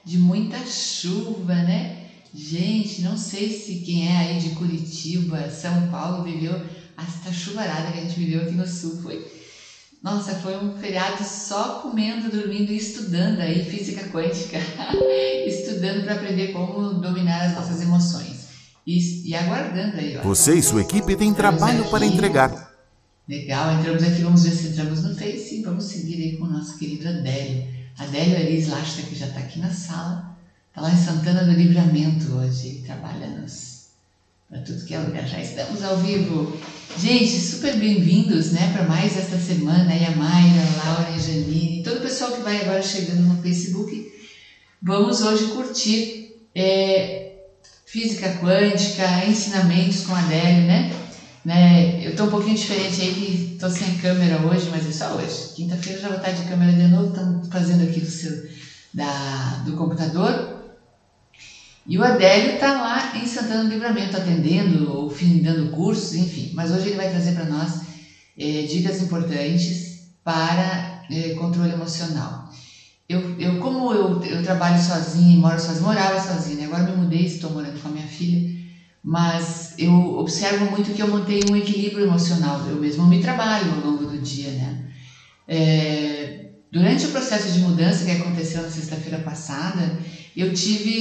de muita chuva, né? Gente, não sei se quem é aí de Curitiba, São Paulo, viveu essa chuvarada que a gente viveu aqui no sul. Nossa, foi um feriado só comendo, dormindo e estudando aí física quântica, estudando para aprender como dominar as nossas emoções. E aguardando aí, ó. Você e sua equipe têm Entramos trabalho para aqui. entregar. Legal, entramos aqui, vamos ver se entramos no Face e vamos seguir aí com o nosso querido Adélio. Adélio Aris Lasta, que já está aqui na sala, está lá em Santana do Livramento hoje, trabalha-nos para tudo que é lugar. Já estamos ao vivo. Gente, super bem-vindos, né, para mais esta semana, aí a Mayra, a Laura, a Janine, todo o pessoal que vai agora chegando no Facebook. Vamos hoje curtir física quântica, ensinamentos com a Adélio, né? Eu tô um pouquinho diferente aí, que tô sem câmera hoje, mas é só hoje. Quinta-feira já vou estar de câmera de novo, estamos fazendo aqui do computador. E o Adélio tá lá em Santana do Livramento, atendendo, ou dando cursos, enfim. Mas hoje ele vai trazer para nós dicas importantes para controle emocional. Como eu trabalho sozinha e morava sozinha, né? Agora me mudei, estou morando com a minha filha. Mas eu observo muito que eu mantenho um equilíbrio emocional. Eu mesmo me trabalho ao longo do dia, né? Durante o processo de mudança que aconteceu na sexta-feira passada, eu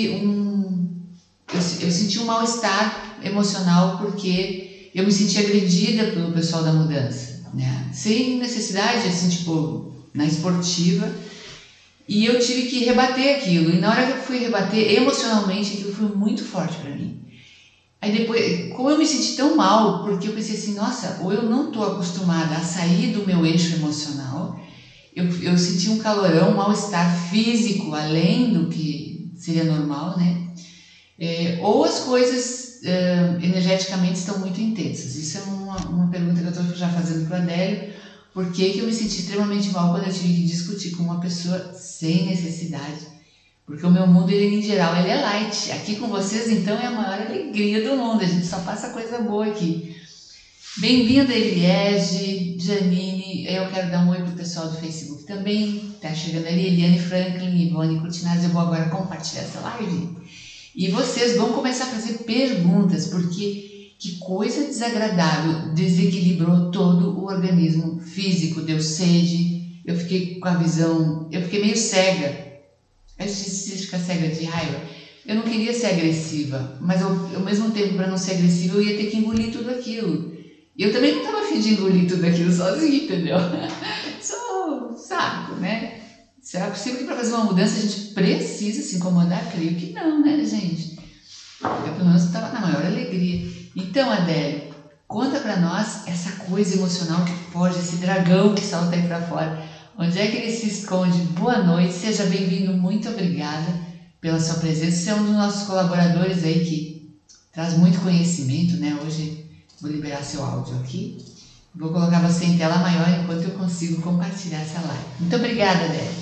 senti um mal-estar emocional porque eu me senti agredida pelo pessoal da mudança, né? Sem necessidade, assim, tipo, na esportiva. E eu tive que rebater aquilo. E na hora que eu fui rebater, emocionalmente, aquilo foi muito forte para mim. Aí depois, como eu me senti tão mal, porque eu pensei assim, nossa, ou eu não estou acostumada a sair do meu eixo emocional, eu senti um calorão, um mal-estar físico, além do que seria normal, né? Ou as coisas energeticamente estão muito intensas. Isso é uma pergunta que eu estou já fazendo para o Adélio. Por que eu me senti extremamente mal quando eu tive que discutir com uma pessoa sem necessidade? Porque o meu mundo, ele, em geral, ele é light. Aqui com vocês, então, é a maior alegria do mundo. A gente só passa coisa boa aqui. Bem-vinda, Eliege, Janine. Eu quero dar um oi pro pessoal do Facebook também. Tá chegando ali, Eliane Franklin, Ivone Curtinaz. Eu vou agora compartilhar essa live. E vocês vão começar a fazer perguntas, porque que coisa desagradável. Desequilibrou todo o organismo físico. Deu sede. Eu fiquei com a visão... Eu fiquei meio cega. A gente fica cega de raiva. Eu não queria ser agressiva, mas ao mesmo tempo, para não ser agressiva, eu ia ter que engolir tudo aquilo. E eu também não estava afim de engolir tudo aquilo sozinho, entendeu? Só saco, né? Será possível que para fazer uma mudança a gente precisa se incomodar? Creio que não, né, gente? Eu, pelo menos, estava na maior alegria. Então, Adélio, conta para nós essa coisa emocional que foge, esse dragão que salta aí para fora. Onde é que ele se esconde? Boa noite, seja bem-vindo, muito obrigada pela sua presença. Você é um dos nossos colaboradores aí que traz muito conhecimento, né? Hoje vou liberar seu áudio aqui. Vou colocar você em tela maior enquanto eu consigo compartilhar essa live. Muito obrigada, Adélio.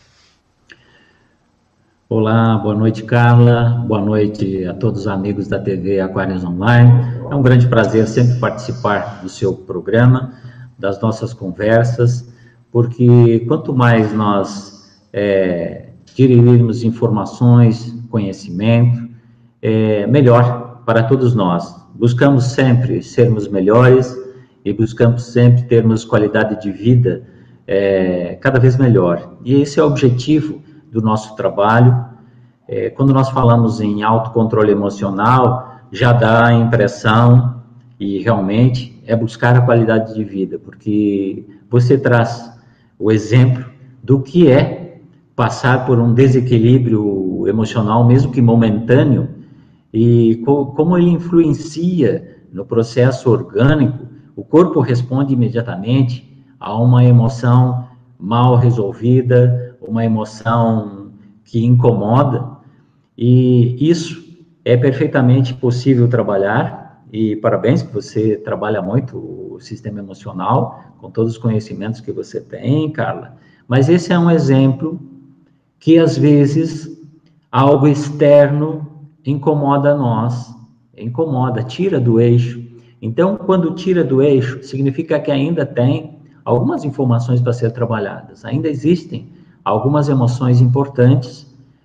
Olá, boa noite, Carla. Boa noite a todos os amigos da TV Aquários Online. É um grande prazer sempre participar do seu programa, das nossas conversas, porque quanto mais nós dirimos informações, conhecimento, melhor para todos nós. Buscamos sempre sermos melhores e buscamos sempre termos qualidade de vida cada vez melhor. E esse é o objetivo do nosso trabalho. Quando nós falamos em autocontrole emocional, já dá a impressão, e realmente é buscar a qualidade de vida, porque você traz o exemplo do que é passar por um desequilíbrio emocional, mesmo que momentâneo, e como ele influencia no processo orgânico. O corpo responde imediatamente a uma emoção mal resolvida, uma emoção que incomoda, e isso é perfeitamente possível trabalhar, e parabéns que você trabalha muito o sistema emocional, com todos os conhecimentos que você tem, Carla, mas esse é um exemplo que, às vezes, algo externo incomoda nós, tira do eixo. Então, quando tira do eixo, significa que ainda tem algumas informações para ser trabalhadas, ainda existem algumas emoções importantes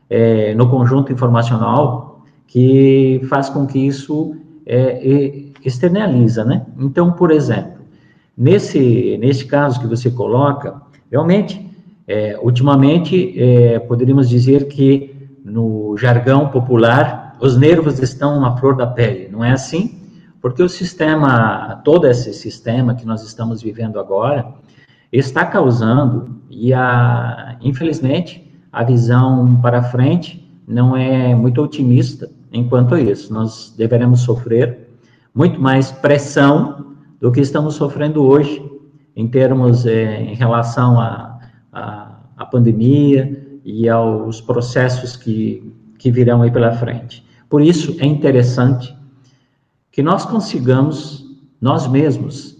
no conjunto informacional que faz com que isso externaliza, né? Então, por exemplo, nesse caso que você coloca, realmente, ultimamente, poderíamos dizer que no jargão popular, os nervos estão à flor da pele, não é assim? Porque o sistema, todo esse sistema que nós estamos vivendo agora, está causando, e infelizmente, a visão para frente não é muito otimista enquanto a isso. Nós deveremos sofrer muito mais pressão do que estamos sofrendo hoje, em termos, em relação à pandemia e aos processos que virão aí pela frente. Por isso, é interessante que nós consigamos, nós mesmos,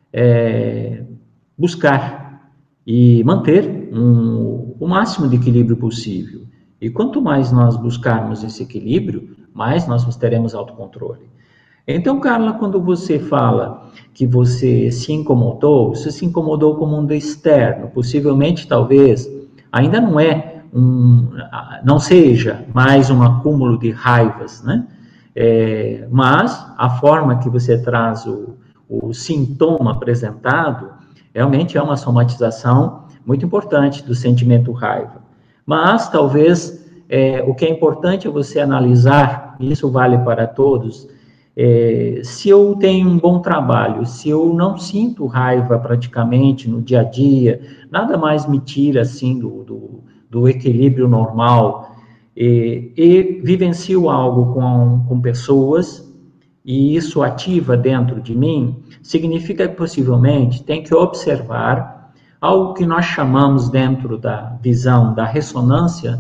buscar e manter o máximo de equilíbrio possível. E quanto mais nós buscarmos esse equilíbrio, mais nós teremos autocontrole. Então, Carla, quando você fala que você se incomodou com o mundo externo, possivelmente, talvez, ainda não seja mais um acúmulo de raivas, né? Mas a forma que você traz o sintoma apresentado, realmente é uma somatização muito importante do sentimento raiva. Mas, talvez, o que é importante é você analisar, e isso vale para todos, se eu tenho um bom trabalho, se eu não sinto raiva praticamente no dia a dia, nada mais me tira, assim, do equilíbrio normal, e vivencio algo com pessoas, e isso ativa dentro de mim, significa que possivelmente tem que observar algo que nós chamamos dentro da visão, da ressonância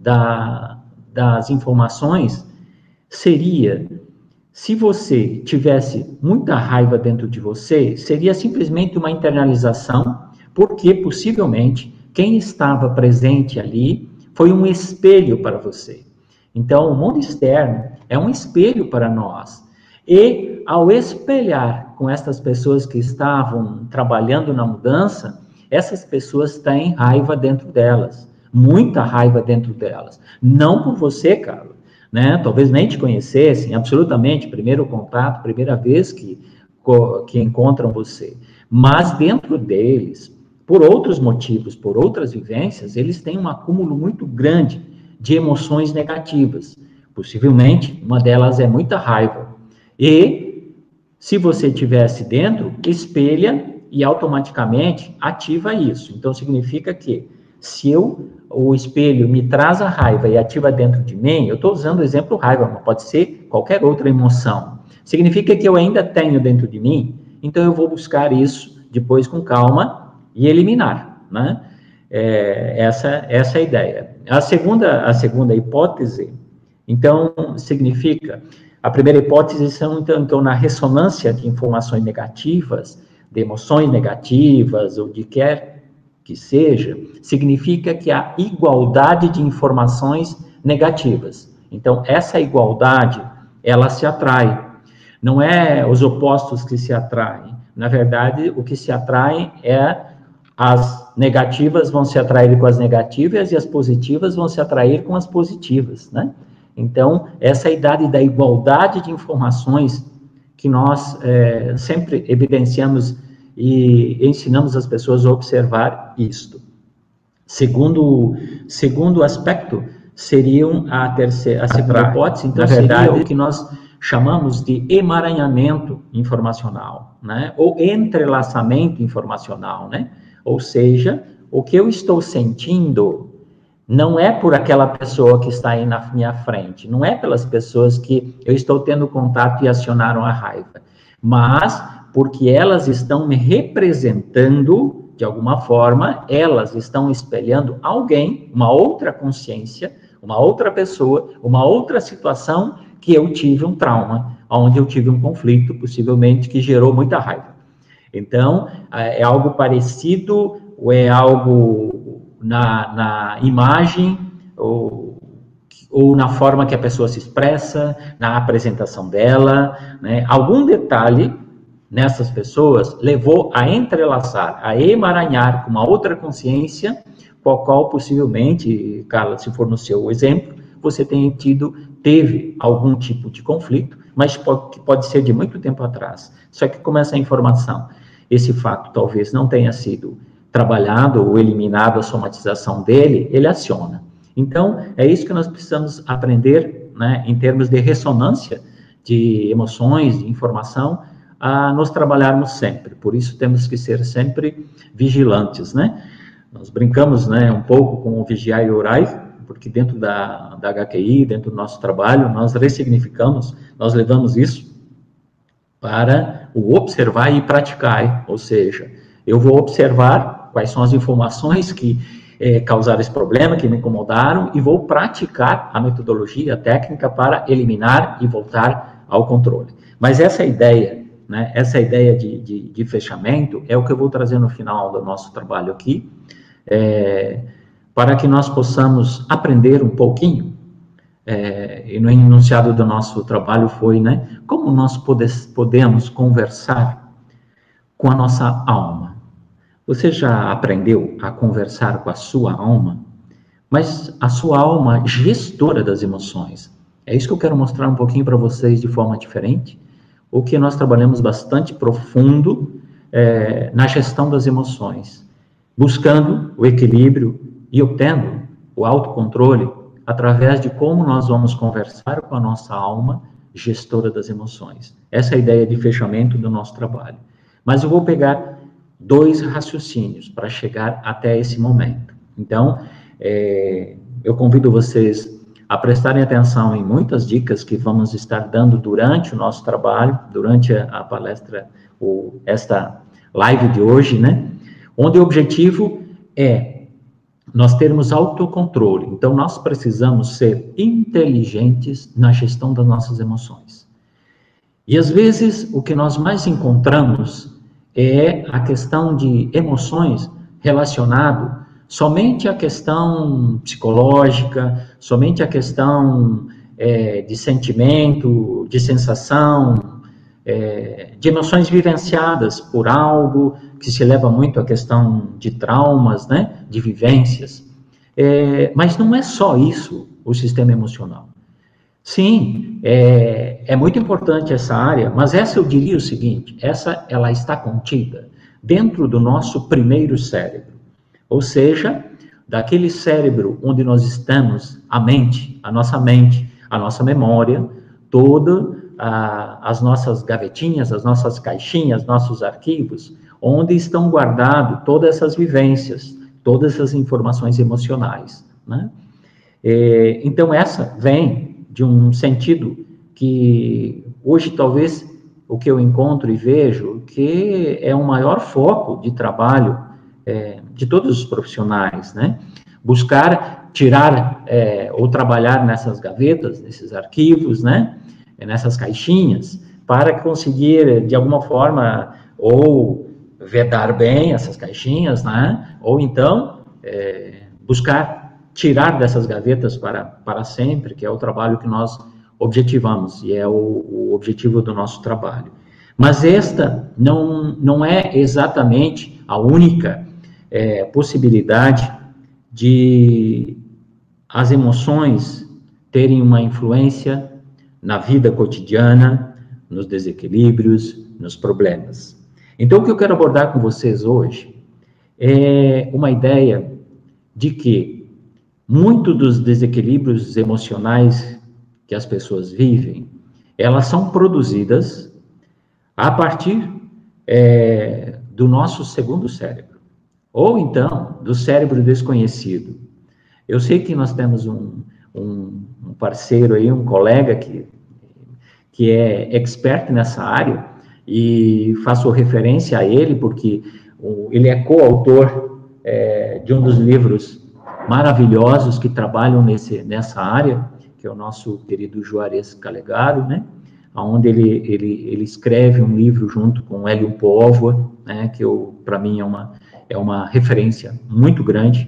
das informações, seria, se você tivesse muita raiva dentro de você, seria simplesmente uma internalização, porque possivelmente quem estava presente ali foi um espelho para você. Então, o mundo externo é um espelho para nós. E, ao espelhar com essas pessoas que estavam trabalhando na mudança, essas pessoas têm raiva dentro delas, muita raiva dentro delas. Não por você, Carla, né? Talvez nem te conhecessem, absolutamente, primeiro contato, primeira vez que encontram você. Mas dentro deles, por outros motivos, por outras vivências, eles têm um acúmulo muito grande de emoções negativas. Possivelmente, uma delas é muita raiva. E, se você estivesse dentro, espelha e automaticamente ativa isso. Então, significa que, se o espelho me traz a raiva e ativa dentro de mim, eu estou usando o exemplo raiva, mas pode ser qualquer outra emoção. Significa que eu ainda tenho dentro de mim, então eu vou buscar isso depois com calma e eliminar, né? Essa é a ideia. A segunda hipótese, então, significa, a primeira hipótese são, então, na ressonância de informações negativas, de emoções negativas, ou de quer que seja, significa que há igualdade de informações negativas. Então, essa igualdade, ela se atrai. Não é os opostos que se atraem. Na verdade, o que se atrai as negativas vão se atrair com as negativas e as positivas vão se atrair com as positivas, né? Então, essa idade da igualdade de informações que nós sempre evidenciamos e ensinamos as pessoas a observar isto. Segundo aspecto, seriam a segunda hipótese, então, seria o que nós chamamos de emaranhamento informacional, né? Ou entrelaçamento informacional, né? Ou seja, o que eu estou sentindo não é por aquela pessoa que está aí na minha frente, não é pelas pessoas que eu estou tendo contato e acionaram a raiva, mas porque elas estão me representando, de alguma forma, elas estão espelhando alguém, uma outra consciência, uma outra pessoa, uma outra situação que eu tive um trauma, onde eu tive um conflito, possivelmente, que gerou muita raiva. Então, é algo parecido, ou é algo na imagem, ou na forma que a pessoa se expressa, na apresentação dela, né? Algum detalhe nessas pessoas levou a entrelaçar, a emaranhar com uma outra consciência, qual possivelmente, Carla, se for no seu exemplo, você teve algum tipo de conflito, mas pode ser de muito tempo atrás. Só que como essa informação, esse fato talvez não tenha sido trabalhado ou eliminado a somatização dele, ele aciona. Então, é isso que nós precisamos aprender, né, em termos de ressonância de emoções, de informação, a nos trabalharmos sempre. Por isso, temos que ser sempre vigilantes, né? Nós brincamos, né, um pouco com o vigiar e orar, porque dentro da HQI, dentro do nosso trabalho, nós ressignificamos, nós levamos isso para o observar e praticar, ou seja, eu vou observar quais são as informações que causaram esse problema, que me incomodaram, e vou praticar a metodologia, a técnica para eliminar e voltar ao controle. Mas essa ideia, né, essa ideia de fechamento é o que eu vou trazer no final do nosso trabalho aqui, para que nós possamos aprender um pouquinho, e no enunciado do nosso trabalho foi, né, como nós podemos conversar com a nossa alma. Você já aprendeu a conversar com a sua alma? Mas a sua alma gestora das emoções. É isso que eu quero mostrar um pouquinho para vocês de forma diferente, o que nós trabalhamos bastante profundo na gestão das emoções, buscando o equilíbrio e obtendo o autocontrole através de como nós vamos conversar com a nossa alma gestora das emoções. Essa é a ideia de fechamento do nosso trabalho. Mas eu vou pegar 2 raciocínios para chegar até esse momento. Então, eu convido vocês a prestarem atenção em muitas dicas que vamos estar dando durante o nosso trabalho, durante a palestra, esta live de hoje, né? Onde o objetivo é nós termos autocontrole. Então, nós precisamos ser inteligentes na gestão das nossas emoções. E, às vezes, o que nós mais encontramos é a questão de emoções relacionado somente à questão psicológica, somente à questão de sentimento, de sensação, de emoções vivenciadas por algo, que se leva muito à questão de traumas, né, de vivências. Mas não é só isso, o sistema emocional. Sim, é muito importante essa área, mas essa eu diria o seguinte, ela está contida dentro do nosso primeiro cérebro, ou seja, daquele cérebro onde nós estamos, a nossa memória, todas as nossas gavetinhas, as nossas caixinhas, nossos arquivos, onde estão guardadas todas essas vivências, todas essas informações emocionais, né? Então, essa vem de um sentido que hoje talvez o que eu encontro e vejo que é um maior foco de trabalho de todos os profissionais, né? Buscar tirar ou trabalhar nessas gavetas, nesses arquivos, né? Nessas caixinhas, para conseguir, de alguma forma, ou vedar bem essas caixinhas, né? Ou então buscar tirar dessas gavetas para sempre, que é o trabalho que nós objetivamos, e é o objetivo do nosso trabalho. Mas esta não é exatamente a única possibilidade de as emoções terem uma influência na vida cotidiana, nos desequilíbrios, nos problemas. Então, o que eu quero abordar com vocês hoje é uma ideia de que muitos dos desequilíbrios emocionais que as pessoas vivem, elas são produzidas a partir do nosso segundo cérebro, ou então do cérebro desconhecido. Eu sei que nós temos um parceiro aí, um colega que é expert nessa área, e faço referência a ele porque ele é coautor de um dos livros maravilhosos que trabalham nessa área, que é o nosso querido Juarez Calegaro, né? Onde ele escreve um livro junto com Hélio Póvoa, né? Que para mim é uma referência muito grande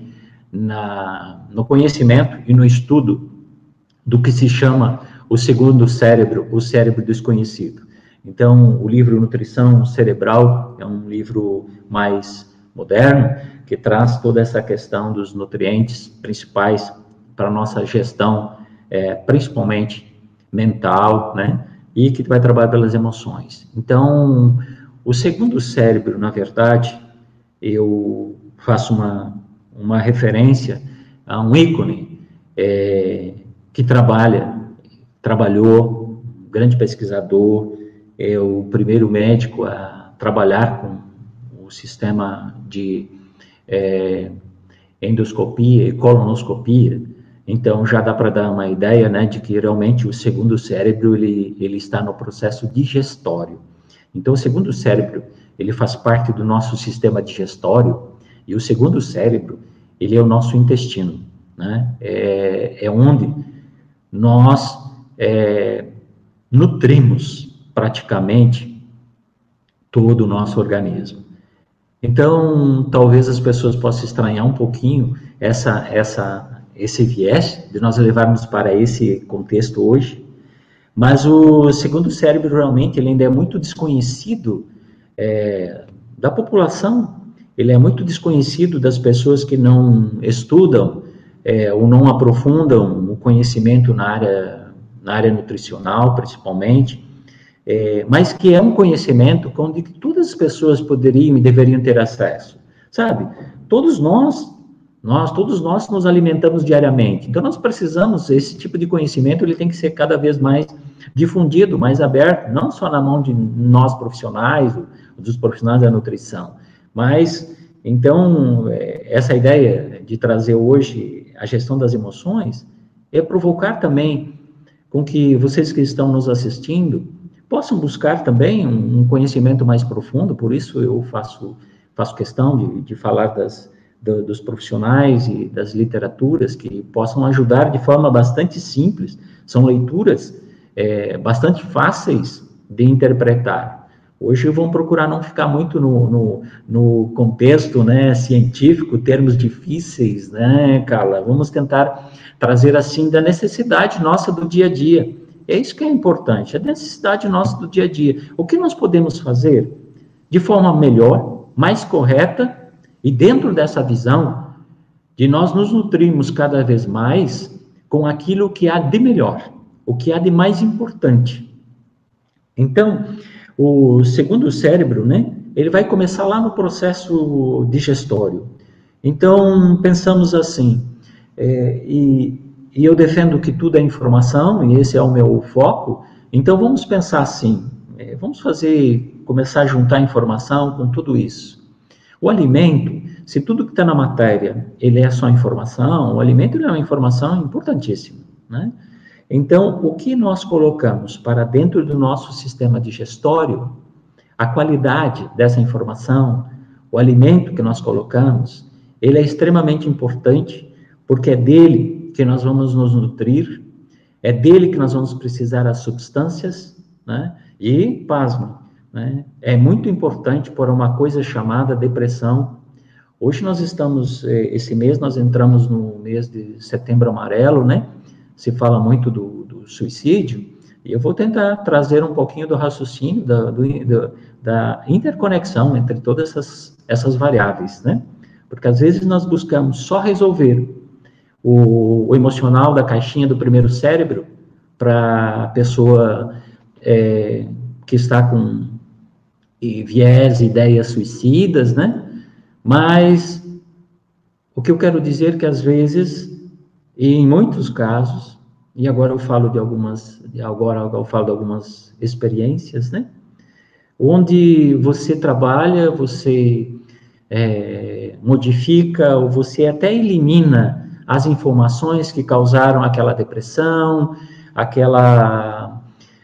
no conhecimento e no estudo do que se chama o segundo cérebro, o cérebro desconhecido. Então, o livro Nutrição Cerebral é um livro mais moderno, que traz toda essa questão dos nutrientes principais para a nossa gestão, principalmente mental, né? E que vai trabalhar pelas emoções. Então, o segundo cérebro, na verdade, eu faço uma referência a um ícone que trabalhou, um grande pesquisador, é o primeiro médico a trabalhar com o sistema de endoscopia e colonoscopia. Então, já dá para dar uma ideia, né, de que realmente o segundo cérebro, ele está no processo digestório. Então, o segundo cérebro, ele faz parte do nosso sistema digestório, e o segundo cérebro, ele é o nosso intestino, né? É onde nós nutrimos praticamente todo o nosso organismo. Então, talvez as pessoas possam estranhar um pouquinho esse viés de nós levarmos para esse contexto hoje, mas o segundo cérebro realmente ele ainda é muito desconhecido da população, ele é muito desconhecido das pessoas que não estudam ou não aprofundam o conhecimento na área nutricional, principalmente, mas que é um conhecimento onde todas as pessoas poderiam e deveriam ter acesso, sabe? Todos nós nos alimentamos diariamente, então nós precisamos, esse tipo de conhecimento, ele tem que ser cada vez mais difundido, mais aberto, não só na mão de nós profissionais, dos profissionais da nutrição, mas, então, essa ideia de trazer hoje a gestão das emoções é provocar também com que vocês que estão nos assistindo possam buscar também um conhecimento mais profundo, por isso eu faço questão de falar dos profissionais e das literaturas que possam ajudar de forma bastante simples, são leituras bastante fáceis de interpretar. Hoje vamos procurar não ficar muito no contexto, né, científico, termos difíceis, né, Carla? Vamos tentar trazer assim da necessidade nossa do dia a dia. É isso que é importante, a necessidade nossa do dia a dia. O que nós podemos fazer de forma melhor, mais correta, e dentro dessa visão de nós nos nutrirmos cada vez mais com aquilo que há de melhor, o que há de mais importante. Então, o segundo cérebro, né, ele vai começar lá no processo digestório. Então, pensamos assim, e eu defendo que tudo é informação, e esse é o meu foco, então vamos pensar assim, vamos começar a juntar informação com tudo isso. O alimento, se tudo que está na matéria, ele é só informação, o alimento ele é uma informação importantíssima, né? Então, o que nós colocamos para dentro do nosso sistema digestório, a qualidade dessa informação, o alimento que nós colocamos, ele é extremamente importante, porque é dele que nós vamos nos nutrir, é dele que nós vamos precisar das substâncias, né? E, pasme, né? É muito importante por uma coisa chamada depressão. Hoje nós estamos, esse mês nós entramos no mês de Setembro Amarelo, né? Se fala muito do suicídio, e eu vou tentar trazer um pouquinho do raciocínio, da interconexão entre todas essas variáveis, né? Porque às vezes nós buscamos só resolver o emocional da caixinha do primeiro cérebro para a pessoa que está com viés, ideias suicidas, né? Mas o que eu quero dizer é que às vezes, e em muitos casos, e agora eu falo de algumas experiências, né? Onde você trabalha, você modifica, ou você até elimina as informações que causaram aquela depressão, aquela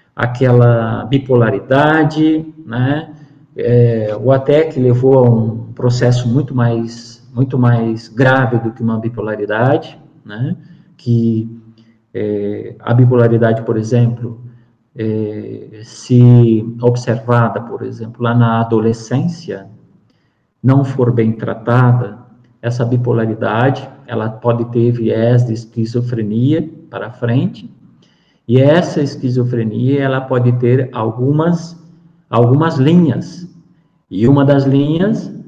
bipolaridade, né? Ou até que levou a um processo muito mais grave do que uma bipolaridade, né? Que a bipolaridade, por exemplo, se observada, por exemplo, lá na adolescência, não for bem tratada, essa bipolaridade, ela pode ter viés de esquizofrenia para frente, e essa esquizofrenia, ela pode ter algumas linhas, e uma das linhas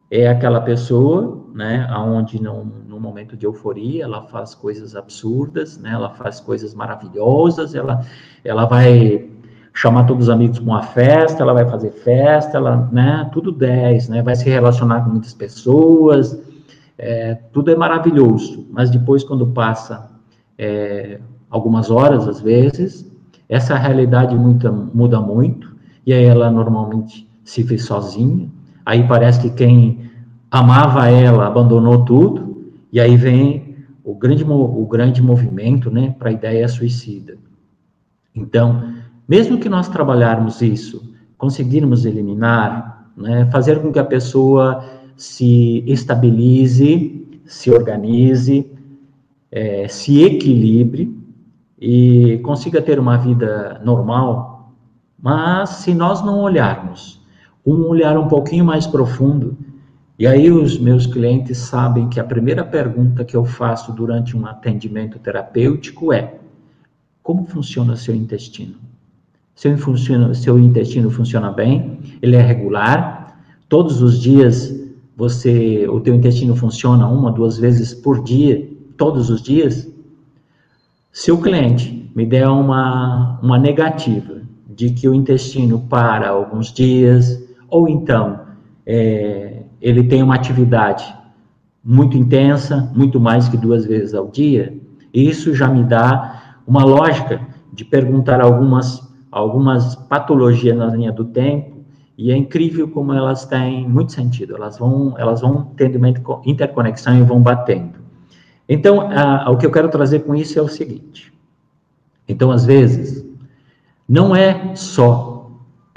é aquela pessoa, né, onde no momento de euforia ela faz coisas absurdas, né, ela faz coisas maravilhosas, ela vai chamar todos os amigos para uma festa, ela vai fazer festa, ela, né, tudo 10, né, vai se relacionar com muitas pessoas, tudo é maravilhoso, mas depois quando passa algumas horas, às vezes, essa realidade muda muito, e aí ela normalmente se vê sozinha, aí parece que quem amava ela abandonou tudo, e aí vem o grande movimento, né, para a ideia suicida. Então, mesmo que nós trabalharmos isso, conseguirmos eliminar, né, fazer com que a pessoa se estabilize, se organize, se equilibre e consiga ter uma vida normal, mas se nós não olharmos, um olhar um pouquinho mais profundo, e aí os meus clientes sabem que a primeira pergunta que eu faço durante um atendimento terapêutico é: como funciona o seu intestino? Seu intestino funciona bem? Ele é regular? Todos os dias o teu intestino funciona 1, 2 vezes por dia, todos os dias? Se o cliente me der uma negativa de que o intestino para alguns dias, ou então ele tem uma atividade muito intensa, muito mais que 2 vezes ao dia, isso já me dá uma lógica de perguntar algumas patologias na linha do tempo, e é incrível como elas têm muito sentido, elas vão tendo uma interconexão e vão batendo. Então, o que eu quero trazer com isso é o seguinte: então, às vezes, não é só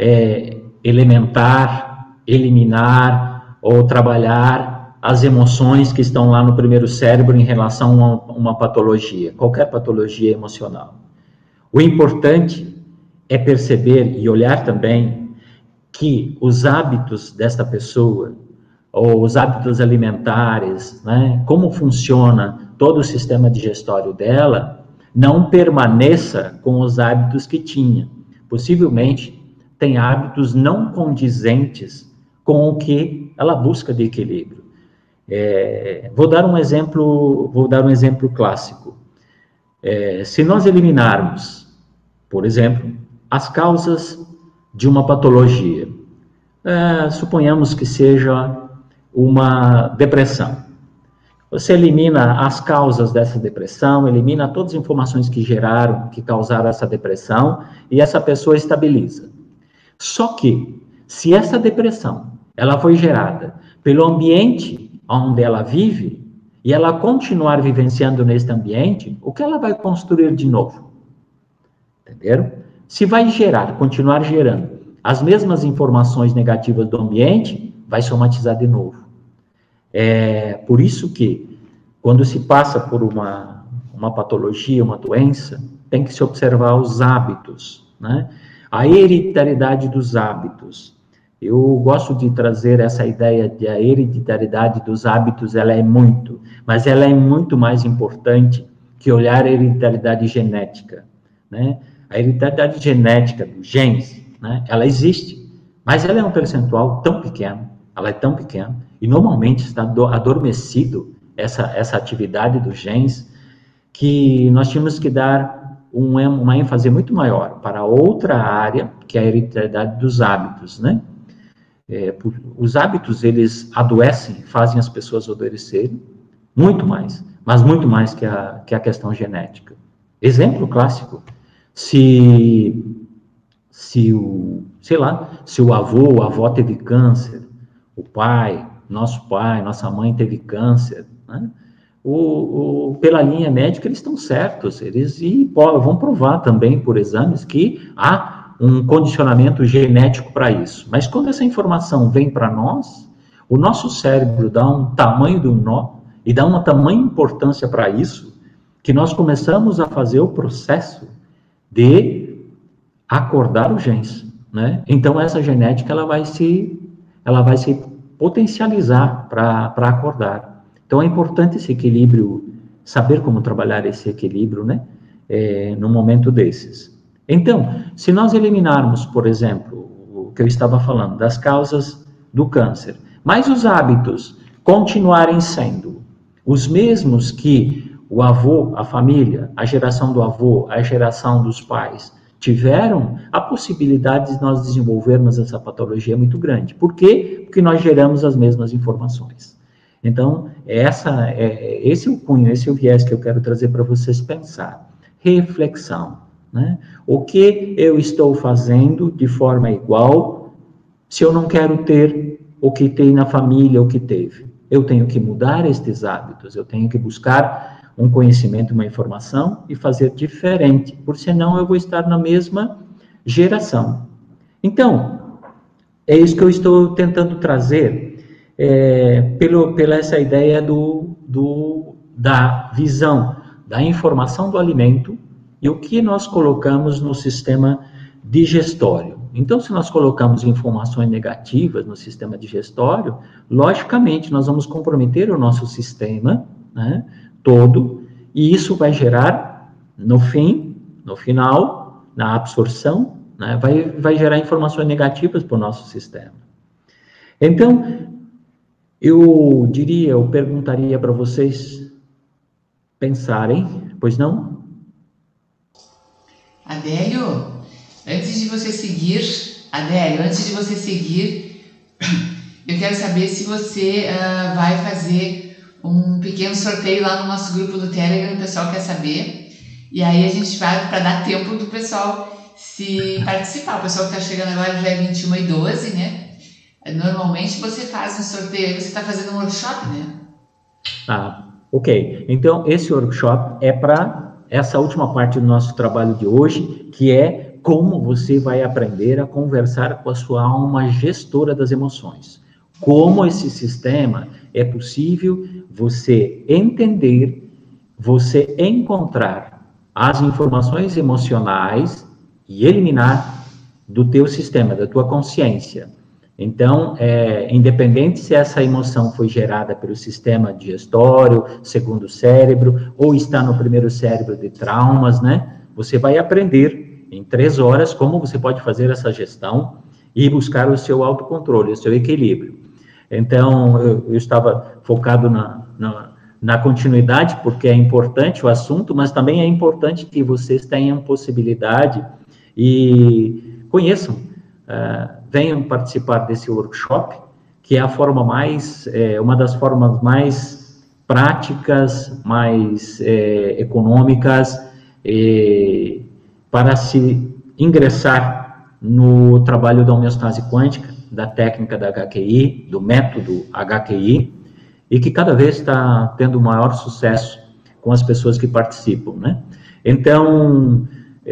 eliminar ou trabalhar as emoções que estão lá no primeiro cérebro em relação a uma patologia, qualquer patologia emocional. O importante é perceber e olhar também que os hábitos desta pessoa, ou os hábitos alimentares, né, como funciona todo o sistema digestório dela, não permaneça com os hábitos que tinha. Possivelmente tem hábitos não condizentes com o que ela busca de equilíbrio. Vou dar um exemplo clássico. Se nós eliminarmos, por exemplo, as causas de uma patologia, suponhamos que seja uma depressão. Você elimina as causas dessa depressão, elimina todas as informações que causaram essa depressão, e essa pessoa estabiliza. Só que, se essa depressão, ela foi gerada pelo ambiente onde ela vive, e ela continuar vivenciando nesse ambiente, o que ela vai construir de novo? Entenderam? Se vai continuar gerando as mesmas informações negativas do ambiente, vai somatizar de novo. Por isso que, quando se passa por uma patologia, uma doença, tem que se observar os hábitos, né? A hereditariedade dos hábitos. Eu gosto de trazer essa ideia de a hereditariedade dos hábitos, mas ela é muito mais importante que olhar a hereditariedade genética, né? A hereditariedade genética dos genes, né, ela existe, mas ela é um percentual tão pequeno, ela é tão pequena, e normalmente está adormecido essa atividade dos genes, que nós tínhamos que dar uma ênfase muito maior para outra área, que é a hereditariedade dos hábitos, né? Os hábitos, eles adoecem, fazem as pessoas adoecerem, muito mais, mas muito mais que a questão genética. Exemplo clássico: se o avô ou a avó teve câncer, nossa mãe teve câncer, né? Pela linha médica, eles estão certos, vão provar também por exames que há um condicionamento genético para isso. Mas quando essa informação vem para nós, o nosso cérebro dá um tamanho de um nó e dá uma tamanha importância para isso, que nós começamos a fazer o processo de acordar os genes, né? Então, essa genética ela vai se potencializar para acordar. Então, é importante esse equilíbrio, saber como trabalhar esse equilíbrio, né? No momento desses. Então, se nós eliminarmos, por exemplo, o que eu estava falando, das causas do câncer, mas os hábitos continuarem sendo os mesmos que o avô, a família, a geração do avô, a geração dos pais tiveram, a possibilidade de nós desenvolvermos essa patologia é muito grande. Por quê? Porque nós geramos as mesmas informações. Então, esse é o cunho, esse é o viés que eu quero trazer para vocês pensar. Reflexão, né? O que eu estou fazendo de forma igual se eu não quero ter o que tem na família, o que teve? Eu tenho que mudar estes hábitos, eu tenho que buscar um conhecimento, uma informação e fazer diferente, porque senão eu vou estar na mesma geração. Então, é isso que eu estou tentando trazer, pela essa ideia da visão, da informação do alimento e o que nós colocamos no sistema digestório. Então, se nós colocamos informações negativas no sistema digestório, logicamente nós vamos comprometer o nosso sistema, né, todo, e isso vai gerar, no final, na absorção, né, vai gerar informações negativas para o nosso sistema. Então, eu perguntaria para vocês pensarem, pois não? Adélio, antes de você seguir, eu quero saber se você vai fazer um pequeno sorteio lá no nosso grupo do Telegram, o pessoal quer saber, e aí a gente vai para dar tempo do pessoal se participar. O pessoal que está chegando agora já é 21h12, né? Normalmente você faz um sorteio, aí você está fazendo um workshop, né? Ok. Então, esse workshop é para essa última parte do nosso trabalho de hoje, que é como você vai aprender a conversar com a sua alma gestora das emoções. Como esse sistema é possível você entender, você encontrar as informações emocionais e eliminar do teu sistema, da tua consciência. Então, independente se essa emoção foi gerada pelo sistema digestório, segundo cérebro, ou está no primeiro cérebro de traumas, né? Você vai aprender em 3 horas como você pode fazer essa gestão e buscar o seu autocontrole, o seu equilíbrio. Então, eu estava focado na continuidade, porque é importante o assunto, mas também é importante que vocês tenham possibilidade e conheçam, venham participar desse workshop, que é a forma uma das formas mais práticas, mais econômicas, para se ingressar no trabalho da homeostase quântica, da técnica da HQI, do método HQI, e que cada vez está tendo maior sucesso com as pessoas que participam, né? Então,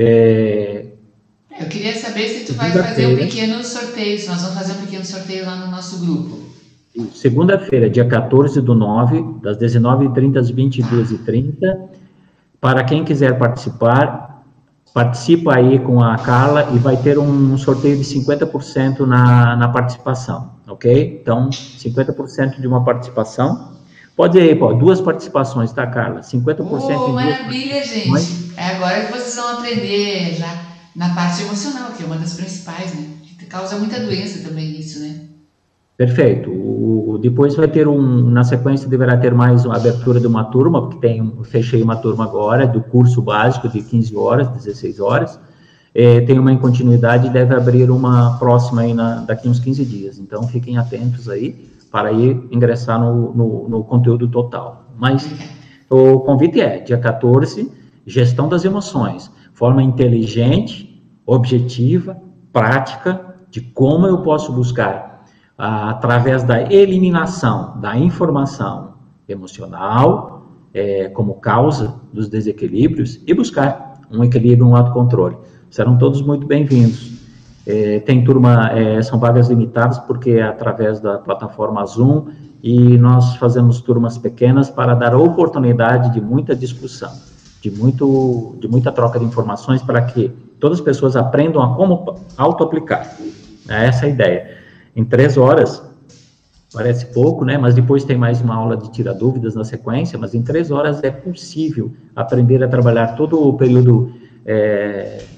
eu queria saber se tu vai fazer um pequeno sorteio, se nós vamos fazer um pequeno sorteio lá no nosso grupo. Segunda-feira, dia 14/9, das 19h30 às 22h30. Para quem quiser participar, participa aí com a Carla e vai ter um sorteio de 50% na participação, ok? Então, 50% de uma participação. Pode ir, 2 participações, tá, Carla? 50% em maravilha, gente! É agora que vocês vão aprender já na parte emocional, que é uma das principais, né? Que causa muita doença também isso, né? Perfeito. Depois vai ter na sequência deverá ter mais uma abertura de uma turma, porque fechei uma turma agora do curso básico de 15 horas, 16 horas. Tem uma em continuidade e deve abrir uma próxima aí daqui uns 15 dias. Então, fiquem atentos aí para ir ingressar no conteúdo total. Mas o convite é dia 14, gestão das emoções, forma inteligente, objetiva, prática, de como eu posso buscar através da eliminação da informação emocional, como causa dos desequilíbrios, e buscar um equilíbrio, um autocontrole. Serão todos muito bem-vindos. Tem turma, são vagas limitadas, porque é através da plataforma Zoom, e nós fazemos turmas pequenas para dar oportunidade de muita discussão, de muita troca de informações, para que todas as pessoas aprendam a como auto-aplicar. É essa a ideia. Em 3 horas, parece pouco, né? Mas depois tem mais uma aula de tirar dúvidas na sequência, mas em 3 horas é possível aprender a trabalhar todo o período,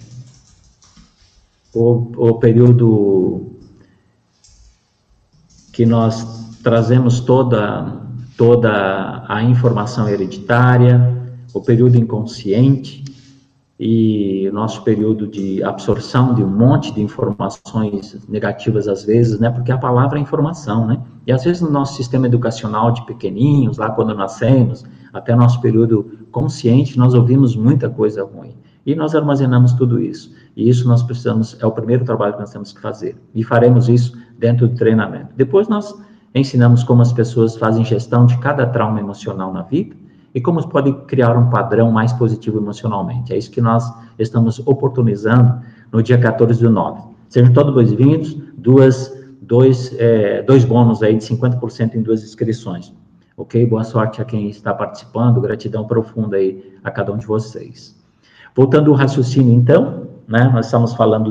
o período que nós trazemos toda a informação hereditária, o período inconsciente e o nosso período de absorção de um monte de informações negativas às vezes, né? Porque a palavra é informação, né? E às vezes no nosso sistema educacional de pequeninhos, lá quando nascemos, até nosso período consciente, nós ouvimos muita coisa ruim. E nós armazenamos tudo isso. E isso nós precisamos, é o primeiro trabalho que nós temos que fazer. E faremos isso dentro do treinamento. Depois nós ensinamos como as pessoas fazem gestão de cada trauma emocional na vida e como pode criar um padrão mais positivo emocionalmente. É isso que nós estamos oportunizando no dia 14/9. Sejam todos bem-vindos, dois bônus aí de 50% em 2 inscrições. Ok? Boa sorte a quem está participando, gratidão profunda aí a cada um de vocês. Voltando ao raciocínio, então, né, nós estamos falando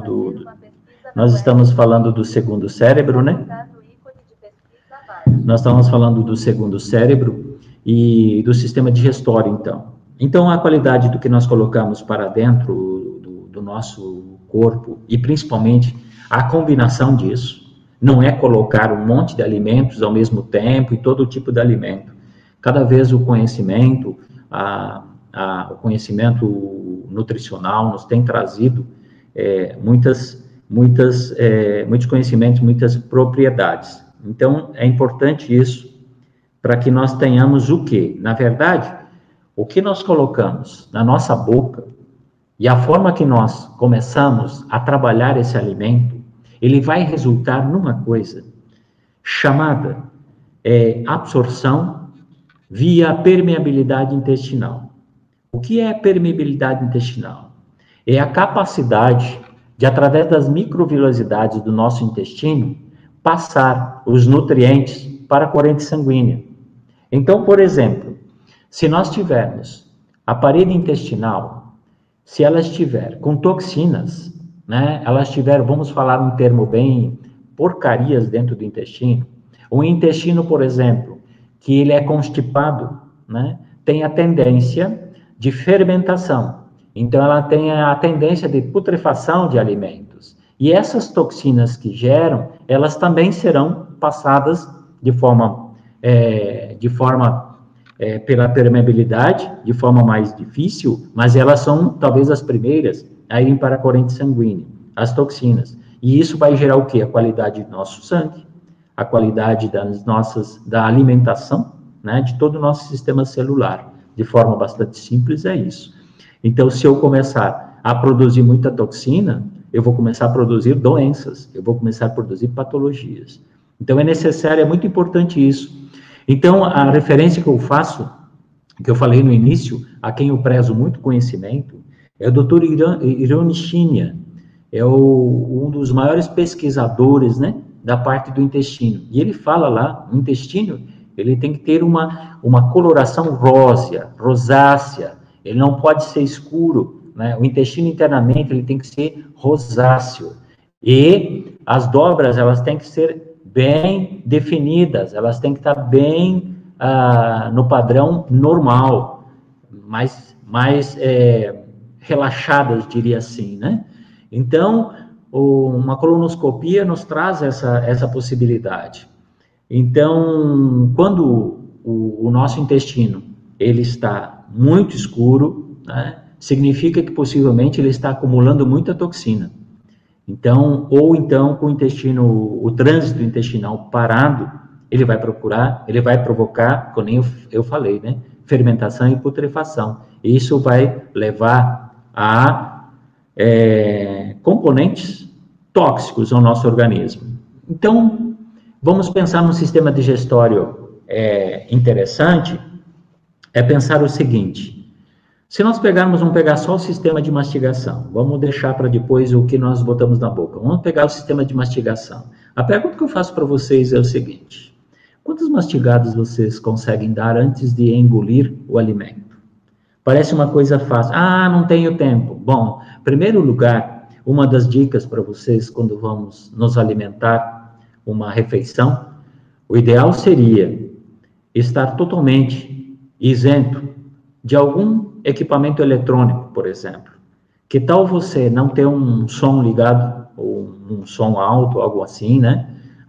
do segundo cérebro, né? Nós estamos falando do segundo cérebro e do sistema digestório, então. Então, a qualidade do que nós colocamos para dentro do nosso corpo, e principalmente a combinação disso, não é colocar um monte de alimentos ao mesmo tempo e todo tipo de alimento. Cada vez o conhecimento, o conhecimento nutricional nos tem trazido muitos conhecimentos, muitas propriedades. Então, é importante isso para que nós tenhamos o quê? Na verdade, o que nós colocamos na nossa boca e a forma que nós começamos a trabalhar esse alimento, ele vai resultar numa coisa chamada absorção via permeabilidade intestinal. O que é permeabilidade intestinal? É a capacidade de, através das microvilosidades do nosso intestino, passar os nutrientes para a corrente sanguínea. Então, por exemplo, se nós tivermos a parede intestinal, se ela estiver com toxinas, né, ela estiver, vamos falar um termo bem, porcarias dentro do intestino, o intestino, por exemplo, que ele é constipado, né, tem a tendência de fermentação. Então, ela tem a tendência de putrefação de alimentos. E essas toxinas que geram, elas também serão passadas pela permeabilidade, de forma mais difícil, mas elas são talvez as primeiras a irem para a corrente sanguínea, as toxinas. E isso vai gerar o quê? A qualidade do nosso sangue, a qualidade da alimentação, né, de todo o nosso sistema celular. De forma bastante simples, é isso. Então, se eu começar a produzir muita toxina, eu vou começar a produzir doenças, eu vou começar a produzir patologias. Então, é necessário, é muito importante isso. Então, a referência que eu faço, que eu falei no início, a quem eu prezo muito conhecimento, é o Dr. Irone Shinya, é um dos maiores pesquisadores, né, da parte do intestino. E ele fala lá, o intestino, ele tem que ter uma coloração rosácea, ele não pode ser escuro, né? O intestino internamente ele tem que ser rosáceo. E as dobras, elas têm que ser bem definidas, elas têm que estar bem no padrão normal, mais relaxadas, diria assim, né? Então, uma colonoscopia nos traz essa possibilidade. Então, quando o nosso intestino ele está muito escuro, né, significa que possivelmente ele está acumulando muita toxina. Então, com o trânsito intestinal parado, ele vai provocar, como eu falei, né, fermentação e putrefação. E isso vai levar a componentes tóxicos ao nosso organismo. Então, vamos pensar num sistema digestório interessante, é pensar o seguinte: se nós vamos pegar só o sistema de mastigação, vamos deixar para depois o que nós botamos na boca, vamos pegar o sistema de mastigação. A pergunta que eu faço para vocês é o seguinte: quantas mastigadas vocês conseguem dar antes de engolir o alimento? Parece uma coisa fácil. Não tenho tempo. Bom, em primeiro lugar, uma das dicas para vocês quando vamos nos alimentar uma refeição, o ideal seria estar totalmente isento de algum equipamento eletrônico, por exemplo. Que tal você não ter um som ligado, ou um som alto, algo assim, né?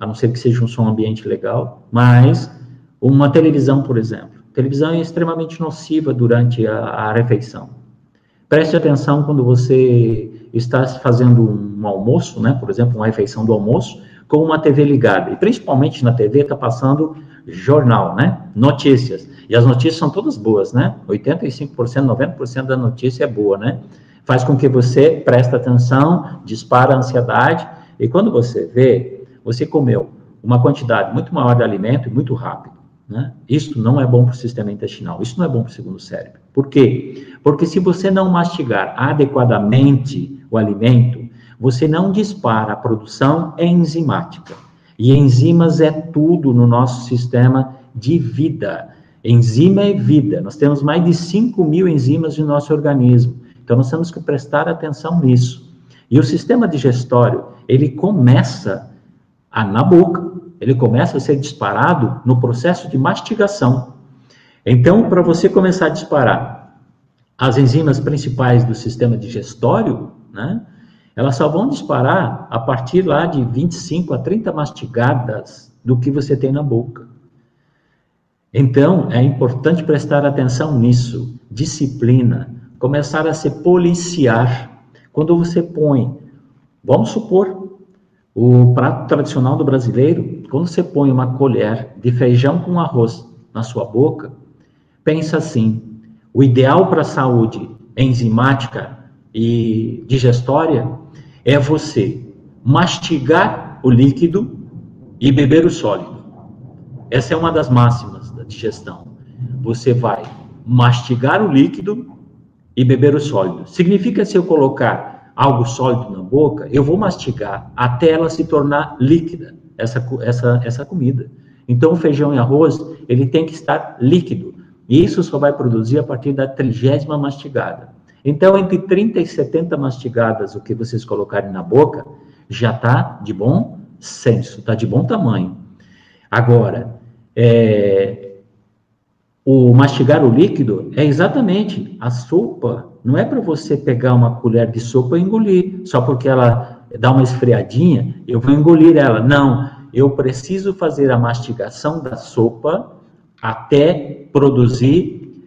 a não ser que seja um som ambiente legal, mas uma televisão, por exemplo. Televisão é extremamente nociva durante a refeição. Preste atenção quando você está fazendo um almoço, né? Por exemplo, uma refeição do almoço, com uma TV ligada. E principalmente na TV está passando jornal, né? Notícias. E as notícias são todas boas, né? 85%, 90% da notícia é boa, né? Faz com que você preste atenção, dispara a ansiedade, e quando você vê, você comeu uma quantidade muito maior de alimento e muito rápido, né? Isso não é bom para o sistema intestinal, isso não é bom para o segundo cérebro. Por quê? Porque se você não mastigar adequadamente o alimento, você não dispara a produção enzimática. E enzimas é tudo no nosso sistema de vida. Enzima é vida. Nós temos mais de 5.000 enzimas no nosso organismo. Então, nós temos que prestar atenção nisso. E o sistema digestório, ele começa na boca. Ele começa a ser disparado no processo de mastigação. Então, para você começar a disparar as enzimas principais do sistema digestório, né, elas só vão disparar a partir lá de 25 a 30 mastigadas do que você tem na boca. Então, é importante prestar atenção nisso, disciplina, começar a se policiar. Quando você põe, vamos supor, o prato tradicional do brasileiro, quando você põe uma colher de feijão com arroz na sua boca, pensa assim, o ideal para a saúde enzimática e digestória é você mastigar o líquido e beber o sólido. Essa é uma das máximas da digestão. Você vai mastigar o líquido e beber o sólido. Significa, se eu colocar algo sólido na boca, eu vou mastigar até ela se tornar líquida, essa comida. Então, o feijão e arroz, ele tem que estar líquido. E isso só vai produzir a partir da 30ª mastigada. Então, entre 30 e 70 mastigadas, o que vocês colocarem na boca, já está de bom senso, está de bom tamanho. Agora, o mastigar o líquido é exatamente a sopa. Não é para você pegar uma colher de sopa e engolir, só porque ela dá uma esfriadinha, eu vou engolir ela. Não, eu preciso fazer a mastigação da sopa até produzir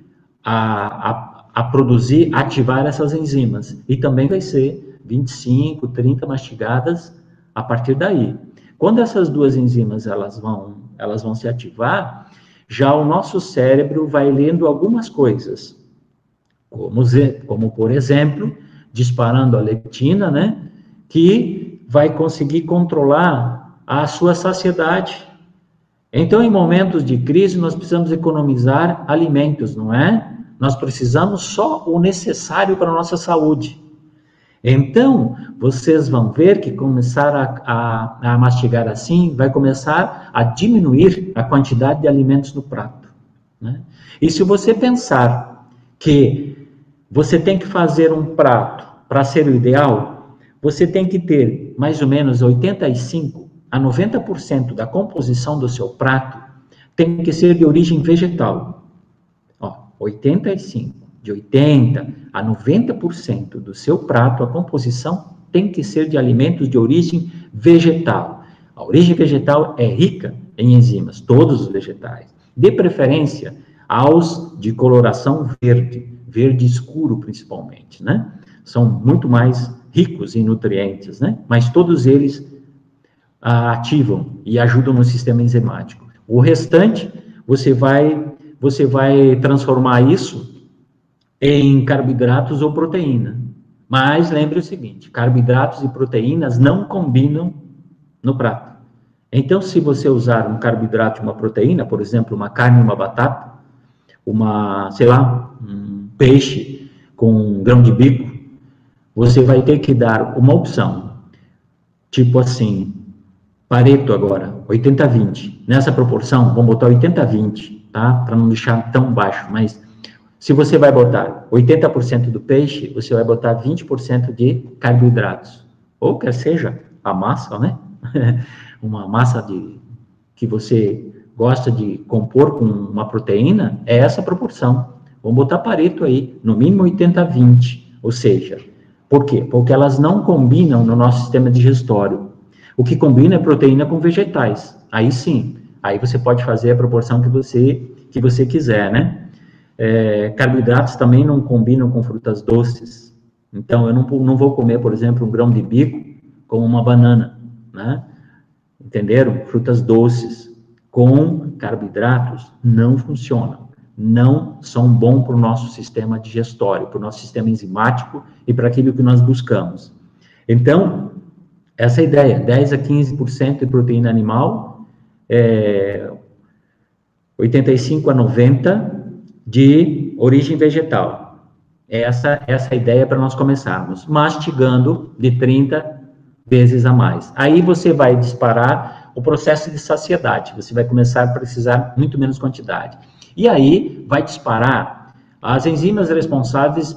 ativar essas enzimas. E também vai ser 25, 30 mastigadas a partir daí. Quando essas duas enzimas elas vão se ativar, já o nosso cérebro vai lendo algumas coisas, como por exemplo, disparando a leptina, né, que vai conseguir controlar a sua saciedade. Então, em momentos de crise, nós precisamos economizar alimentos, não é? Nós precisamos só o necessário para a nossa saúde. Então, vocês vão ver que começar a mastigar assim, vai começar a diminuir a quantidade de alimentos no prato, né? E se você pensar que você tem que fazer um prato para ser o ideal, você tem que ter mais ou menos 85 a 90% da composição do seu prato tem que ser de origem vegetal. 85, de 80 a 90% do seu prato, a composição tem que ser de alimentos de origem vegetal. A origem vegetal é rica em enzimas, todos os vegetais. De preferência, aos de coloração verde, verde escuro principalmente, né? São muito mais ricos em nutrientes, né? Mas todos eles ativam e ajudam no sistema enzimático. O restante, você vai transformar isso em carboidratos ou proteína. Mas lembre o seguinte, carboidratos e proteínas não combinam no prato. Então, se você usar um carboidrato e uma proteína, por exemplo, uma carne e uma batata, um peixe com um grão de bico, você vai ter que dar uma opção, tipo assim, Pareto agora, 80-20. Nessa proporção, vamos botar 80-20, tá? Para não deixar tão baixo, mas se você vai botar 80% do peixe, você vai botar 20% de carboidratos. Ou quer seja, a massa, né? Uma massa que você gosta de compor com uma proteína, é essa proporção. Vamos botar Pareto aí, no mínimo 80-20. Ou seja, por quê? Porque elas não combinam no nosso sistema digestório. O que combina é proteína com vegetais. Aí sim, aí você pode fazer a proporção que você quiser, né? Carboidratos também não combinam com frutas doces. Então, eu não vou comer, por exemplo, um grão de bico com uma banana, né? Entenderam? Frutas doces com carboidratos não funcionam. Não são bons para o nosso sistema digestório, para o nosso sistema enzimático e para aquilo que nós buscamos. Então, essa ideia, 10 a 15% de proteína animal, 85 a 90% de origem vegetal. Essa é a ideia para nós começarmos, mastigando de 30 vezes a mais. Aí você vai disparar o processo de saciedade, você vai começar a precisar muito menos quantidade. E aí vai disparar as enzimas responsáveis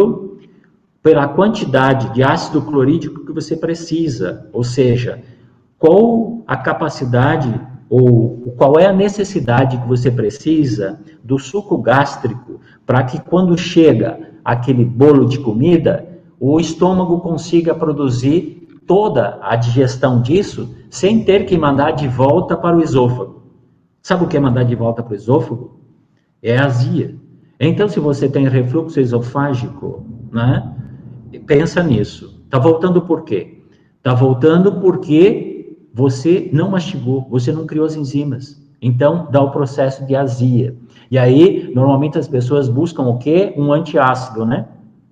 pela quantidade de ácido clorídrico que você precisa, ou seja, qual a capacidade ou qual é a necessidade que você precisa do suco gástrico para que quando chega aquele bolo de comida, o estômago consiga produzir toda a digestão disso sem ter que mandar de volta para o esôfago. Sabe o que é mandar de volta para o esôfago? É azia. Então, se você tem refluxo esofágico, né, pensa nisso. Está voltando por quê? Está voltando porque você não mastigou, você não criou as enzimas. Então, dá o processo de azia. E aí, normalmente as pessoas buscam o quê? Um antiácido, né?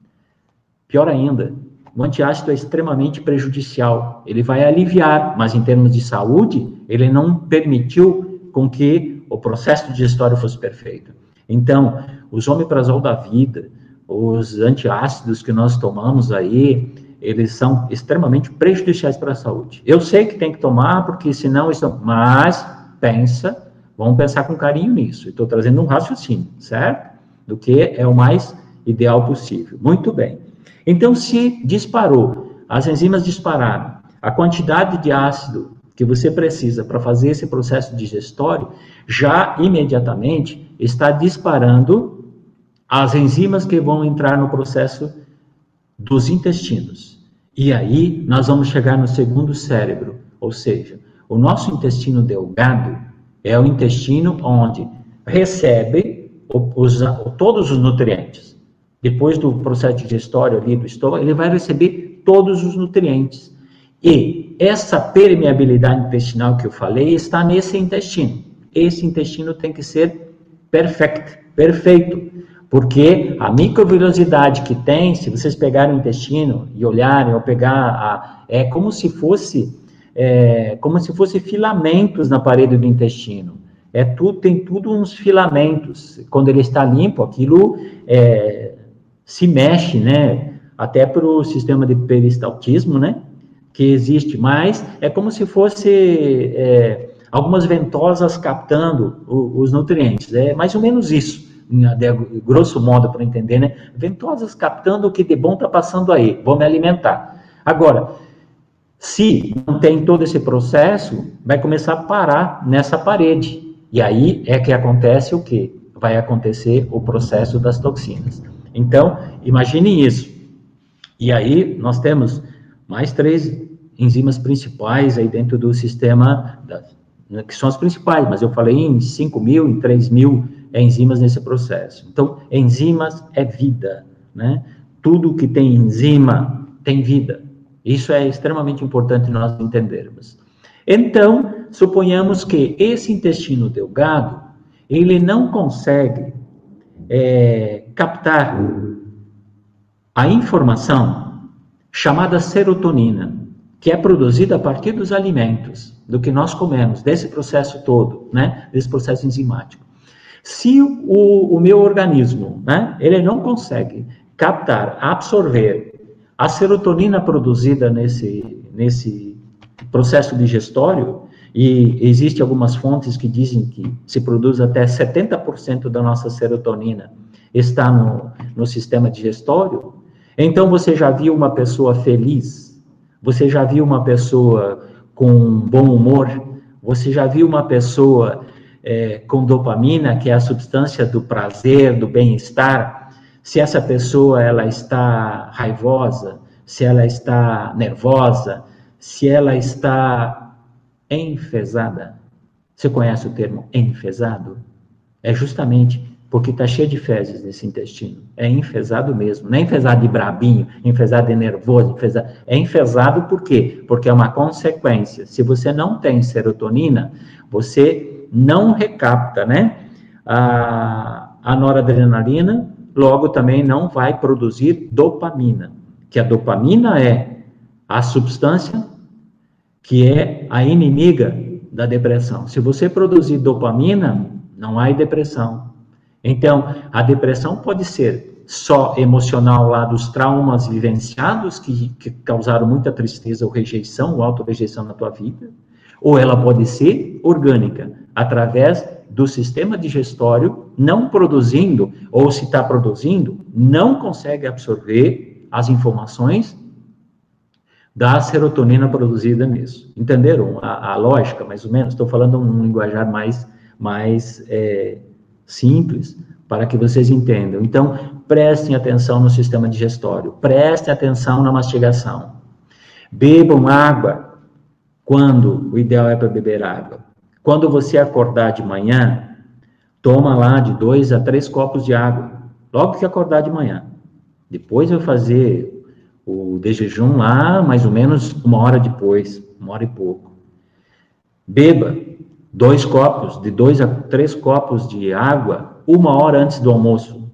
Pior ainda, o antiácido é extremamente prejudicial. Ele vai aliviar, mas em termos de saúde, ele não permitiu com que o processo digestório fosse perfeito. Então, os omeprazol da vida, os antiácidos que nós tomamos aí, eles são extremamente prejudiciais para a saúde. Eu sei que tem que tomar, porque senão isso... Mas, vamos pensar com carinho nisso. Estou trazendo um raciocínio, certo? Do que é o mais ideal possível. Muito bem. Então, se disparou, as enzimas dispararam, a quantidade de ácido que você precisa para fazer esse processo digestório, já imediatamente está disparando as enzimas que vão entrar no processo dos intestinos. E aí nós vamos chegar no segundo cérebro, ou seja, o nosso intestino delgado é o intestino onde recebe todos os nutrientes. Depois do processo digestório ali do estômago, ele vai receber todos os nutrientes. E essa permeabilidade intestinal que eu falei está nesse intestino. Esse intestino tem que ser perfeito, porque a microvilosidade que tem, se vocês pegarem o intestino e olharem, ou pegar, é como se fosse filamentos na parede do intestino. Tem tudo uns filamentos. Quando ele está limpo, aquilo se mexe, né? Até para o sistema de peristaltismo, né? Que existe, mas é como se fosse algumas ventosas captando os nutrientes. É mais ou menos isso, grosso modo, para entender, né? Ventosas captando o que de bom está passando aí, vou me alimentar. Agora, se não tem todo esse processo, vai começar a parar nessa parede. E aí é que acontece o quê? Vai acontecer o processo das toxinas. Então, imagine isso. E aí nós temos mais 3 enzimas principais aí dentro do sistema, que são as principais, mas eu falei em 5.000, em 3.000 enzimas nesse processo. Então, enzimas é vida, né? Tudo que tem enzima tem vida. Isso é extremamente importante nós entendermos. Então, suponhamos que esse intestino delgado, ele não consegue captar a informação chamada serotonina, que é produzida a partir dos alimentos, do que nós comemos, desse processo todo, né? Desse processo enzimático. Se o meu organismo, né, ele não consegue captar, absorver a serotonina produzida nesse processo digestório, e existem algumas fontes que dizem que se produz até 70% da nossa serotonina está no sistema digestório, então você já viu uma pessoa feliz? Você já viu uma pessoa com bom humor? Você já viu uma pessoa com dopamina, que é a substância do prazer, do bem-estar? Se essa pessoa ela está raivosa, se ela está nervosa, se ela está enfesada. Você conhece o termo enfesado? É justamente porque está cheio de fezes nesse intestino. É enfesado mesmo. Não é enfesado de brabinho, enfesado de nervoso, enfesado. É enfesado por quê? Porque é uma consequência. Se você não tem serotonina, você não recapta, né? A noradrenalina, logo também não vai produzir dopamina. Que a dopamina é a substância que é a inimiga da depressão. Se você produzir dopamina, não há depressão. Então, a depressão pode ser só emocional lá dos traumas vivenciados que causaram muita tristeza ou rejeição, ou auto-rejeição na tua vida, ou ela pode ser orgânica, através do sistema digestório não produzindo, ou se está produzindo, não consegue absorver as informações da serotonina produzida nisso. Entenderam a lógica, mais ou menos? Estou falando um linguajar mais simples, para que vocês entendam. Então, prestem atenção no sistema digestório, prestem atenção na mastigação. Bebam água, o ideal é para beber água. Quando você acordar de manhã, toma lá de 2 a 3 copos de água, logo que acordar de manhã. Depois eu fazer o de jejum lá, mais ou menos 1 hora depois, 1 hora e pouco. Beba 2 copos, de 2 a 3 copos de água, 1 hora antes do almoço.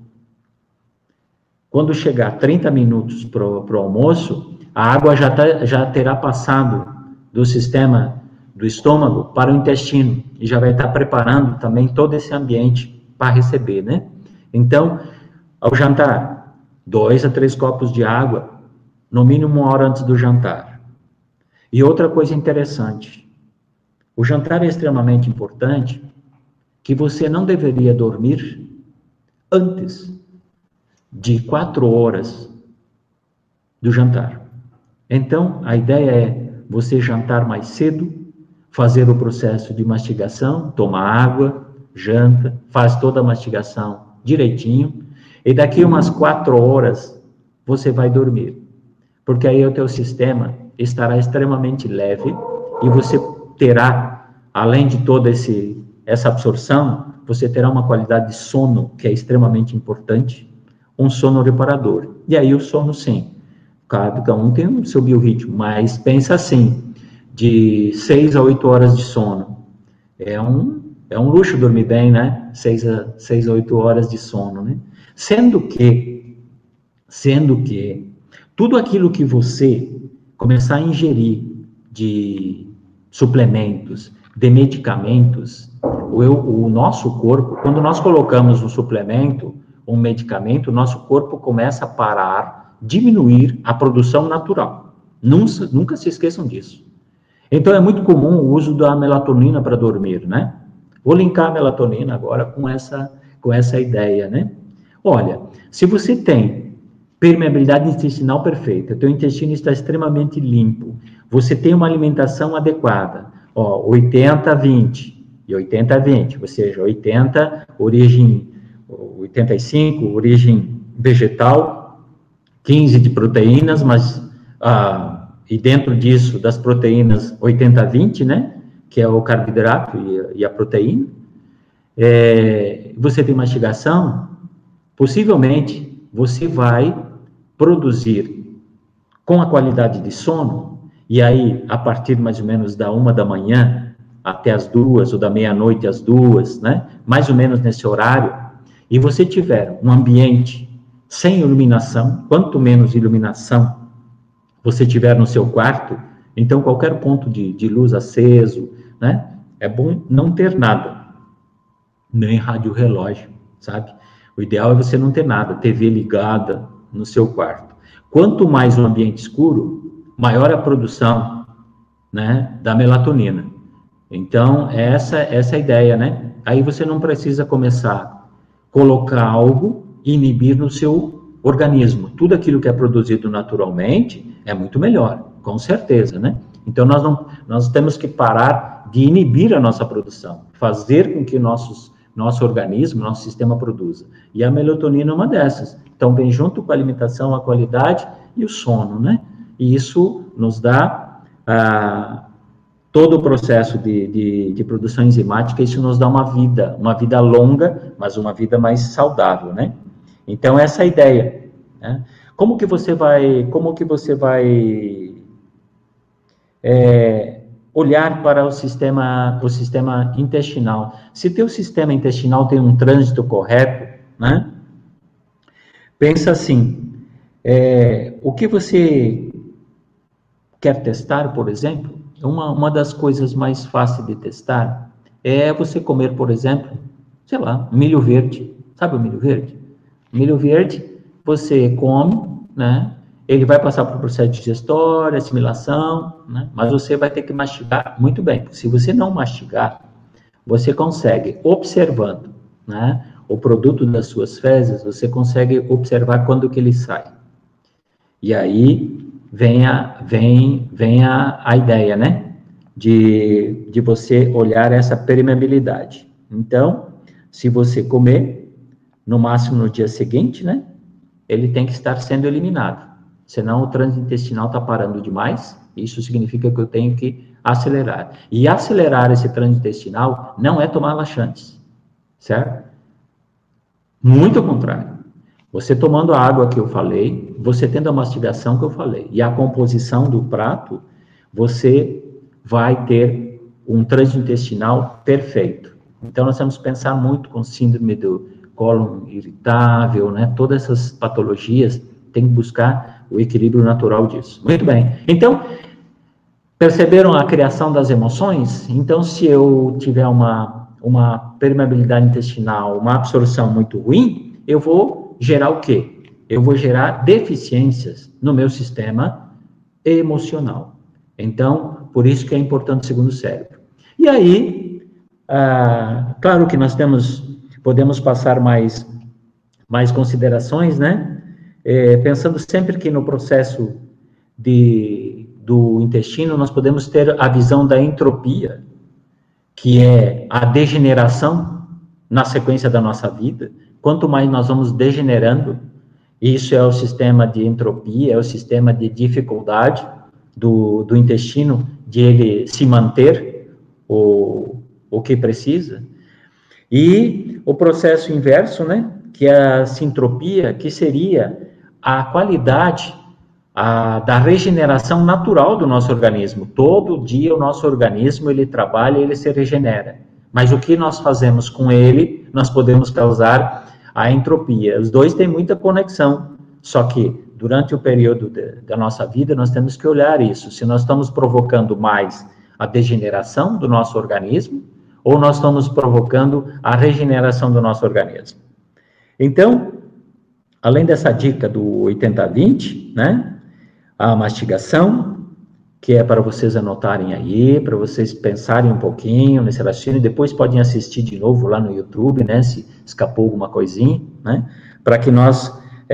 Quando chegar 30 minutos para o almoço, a água já terá passado do sistema do estômago para o intestino, e já vai estar preparando também todo esse ambiente para receber, né? Então, ao jantar, 2 a 3 copos de água, no mínimo 1 hora antes do jantar. E outra coisa interessante, o jantar é extremamente importante, que você não deveria dormir antes de 4 horas do jantar. Então, a ideia é você jantar mais cedo, fazer o processo de mastigação, toma água, janta, faz toda a mastigação direitinho, e daqui umas 4 horas você vai dormir. Porque aí o teu sistema estará extremamente leve e você terá, além de toda essa absorção, você terá uma qualidade de sono que é extremamente importante, um sono reparador. E aí o sono, sim, cada um tem o seu biorritmo, mas pensa assim, de 6 a 8 horas de sono. É um luxo dormir bem, né? 6 a 8 horas de sono, né? Sendo que tudo aquilo que você começar a ingerir de suplementos, de medicamentos, o nosso corpo, quando nós colocamos um suplemento, um medicamento, o nosso corpo começa a parar, diminuir a produção natural. Nunca se esqueçam disso. Então, é muito comum o uso da melatonina para dormir, né? Vou linkar a melatonina agora com essa ideia, né? Olha, se você tem permeabilidade intestinal perfeita, teu intestino está extremamente limpo, você tem uma alimentação adequada, 80-20 e 80-20, ou seja, 80 origem 85 origem vegetal, 15 de proteínas, mas e dentro disso das proteínas 80-20, né, que é o carboidrato e a proteína, você tem mastigação, possivelmente você vai produzir com a qualidade de sono, e aí a partir mais ou menos da 1 da manhã até as 2, ou da meia-noite às 2, né, mais ou menos nesse horário, e você tiver um ambiente sem iluminação, quanto menos iluminação você tiver no seu quarto, então qualquer ponto de luz aceso, né, é bom não ter nada, nem rádio relógio, sabe? O ideal é você não ter nada, TV ligada no seu quarto. Quanto mais o ambiente escuro, maior a produção, né, da melatonina. Então, essa é a ideia, né? Aí você não precisa começar a colocar algo e inibir no seu organismo. Tudo aquilo que é produzido naturalmente é muito melhor, com certeza, né? Então, nós temos que parar de inibir a nossa produção, fazer com que nosso organismo, nosso sistema produza. E a melatonina é uma dessas. Então, vem junto com a alimentação, a qualidade e o sono, né? E isso nos dá todo o processo de produção enzimática, isso nos dá uma vida longa, mas uma vida mais saudável, né? Então, essa é a ideia, né? Como que você vai olhar para o sistema intestinal? Se teu sistema intestinal tem um trânsito correto, né? Pensa assim, o que você quer testar, por exemplo, uma das coisas mais fáceis de testar é você comer, por exemplo, sei lá, milho verde. Sabe o milho verde? Milho verde, você come, né? Ele vai passar por processo digestório, assimilação, né? Mas você vai ter que mastigar muito bem. Se você não mastigar, você consegue, observando, né, o produto das suas fezes, você consegue observar quando que ele sai. E aí vem a ideia, né, de você olhar essa permeabilidade. Então, se você comer, no máximo no dia seguinte, né, ele tem que estar sendo eliminado. Senão o trânsito intestinal está parando demais, isso significa que eu tenho que acelerar. E acelerar esse trânsito intestinal não é tomar laxantes, certo? Muito ao contrário. Você tomando a água que eu falei, você tendo a mastigação que eu falei, e a composição do prato, você vai ter um trânsito intestinal perfeito. Então, nós temos que pensar muito com síndrome do cólon irritável, né? Todas essas patologias, tem que buscar o equilíbrio natural disso. Muito bem. Então, perceberam a criação das emoções? Então, se eu tiver uma permeabilidade intestinal, uma absorção muito ruim, eu vou gerar o quê? Eu vou gerar deficiências no meu sistema emocional. Então, por isso que é importante o segundo cérebro. E aí, claro que nós podemos passar mais considerações, né? Pensando sempre que no processo do intestino, nós podemos ter a visão da entropia, que é a degeneração na sequência da nossa vida. Quanto mais nós vamos degenerando, isso é o sistema de entropia, é o sistema de dificuldade do intestino, de ele se manter o que precisa. E o processo inverso, né, que é a sintropia, que seria a qualidade da regeneração natural do nosso organismo. Todo dia o nosso organismo, ele trabalha e ele se regenera. Mas o que nós fazemos com ele, nós podemos causar a entropia. Os dois têm muita conexão, só que durante o período da nossa vida, nós temos que olhar isso. Se nós estamos provocando mais a degeneração do nosso organismo, ou nós estamos provocando a regeneração do nosso organismo. Então, além dessa dica do 80-20, né, a mastigação, que é para vocês anotarem aí, para vocês pensarem um pouquinho nesse raciocínio, depois podem assistir de novo lá no YouTube, né, se escapou alguma coisinha, né, para que nós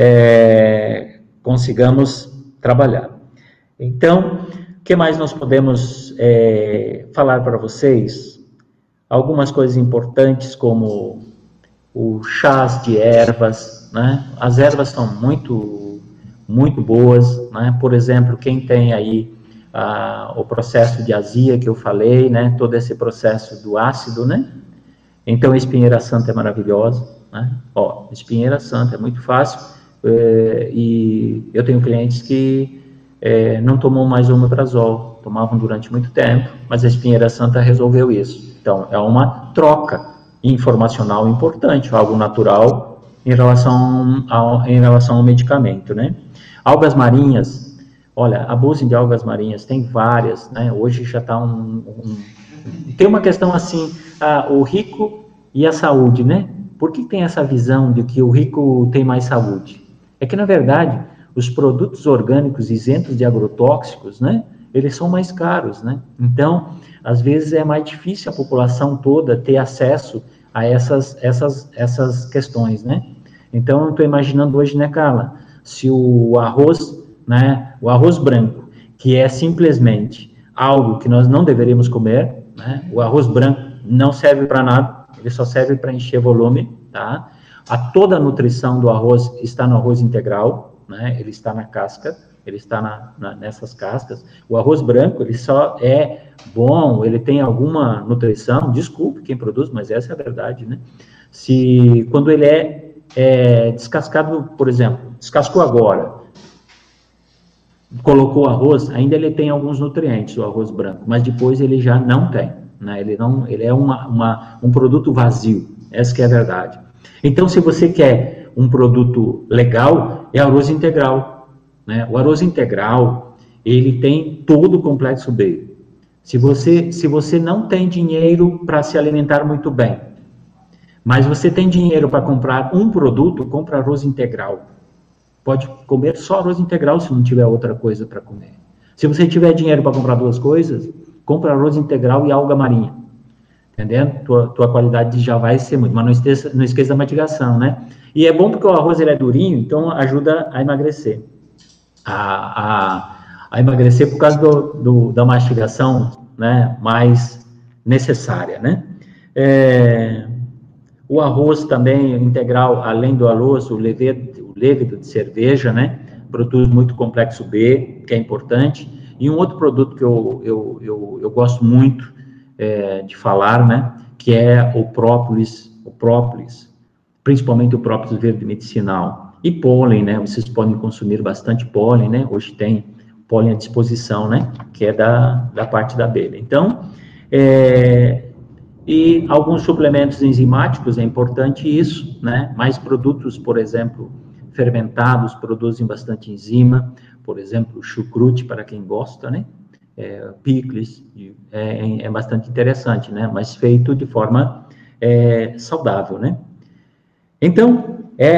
consigamos trabalhar. Então, o que mais nós podemos falar para vocês? Algumas coisas importantes, como o chás de ervas, né? As ervas são muito boas, né? Por exemplo, quem tem aí o processo de azia que eu falei, né? Todo esse processo do ácido, né? Então, a espinheira santa é maravilhosa, né? Ó, espinheira santa é muito fácil, e eu tenho clientes que não tomam mais omeprazol, tomavam durante muito tempo, mas a espinheira santa resolveu isso. Então, é uma troca informacional importante, algo natural em relação ao medicamento, né? Algas marinhas, olha, abusem de algas marinhas, tem várias, né? Hoje já está tem uma questão assim, o rico e a saúde, né? Por que tem essa visão de que o rico tem mais saúde? É que, na verdade, os produtos orgânicos isentos de agrotóxicos, né? Eles são mais caros, né? Então, às vezes é mais difícil a população toda ter acesso a essas questões, né? Então, eu estou imaginando hoje, né, Carla, se o arroz, né, o arroz branco, que é simplesmente algo que nós não deveríamos comer, né? O arroz branco não serve para nada, ele só serve para encher volume, tá? Toda a nutrição do arroz está no arroz integral, né? Ele está na casca, ele está nessas cascas. O arroz branco, ele só é bom, ele tem alguma nutrição, desculpe quem produz, mas essa é a verdade, né? Quando ele é descascado, por exemplo, descascou agora, colocou arroz, ainda ele tem alguns nutrientes, o arroz branco, mas depois ele já não tem, né? Ele é um produto vazio, essa que é a verdade. Então, se você quer um produto legal, é arroz integral, né? O arroz integral, ele tem todo o complexo B. Se você não tem dinheiro para se alimentar muito bem, mas você tem dinheiro para comprar um produto, compra arroz integral. Pode comer só arroz integral se não tiver outra coisa para comer. Se você tiver dinheiro para comprar duas coisas, compra arroz integral e alga marinha. Entendendo? Tua qualidade já vai ser muito. Mas não esqueça da mastigação, né? E é bom porque o arroz ele é durinho, então ajuda a emagrecer. A emagrecer por causa da mastigação, né, mais necessária, né? O arroz também integral, além do arroz, o levedo de cerveja, né? Produz muito complexo B, que é importante. E um outro produto que eu gosto muito de falar, né? Que é o própolis, principalmente o própolis verde medicinal. E pólen, né? Vocês podem consumir bastante pólen, né? Hoje tem pólen à disposição, né? Que é da parte da abelha. Então, e alguns suplementos enzimáticos, é importante isso, né? Mais produtos, por exemplo, fermentados, produzem bastante enzima, por exemplo, chucrute, para quem gosta, né? Picles, é bastante interessante, né? Mas feito de forma saudável, né? Então,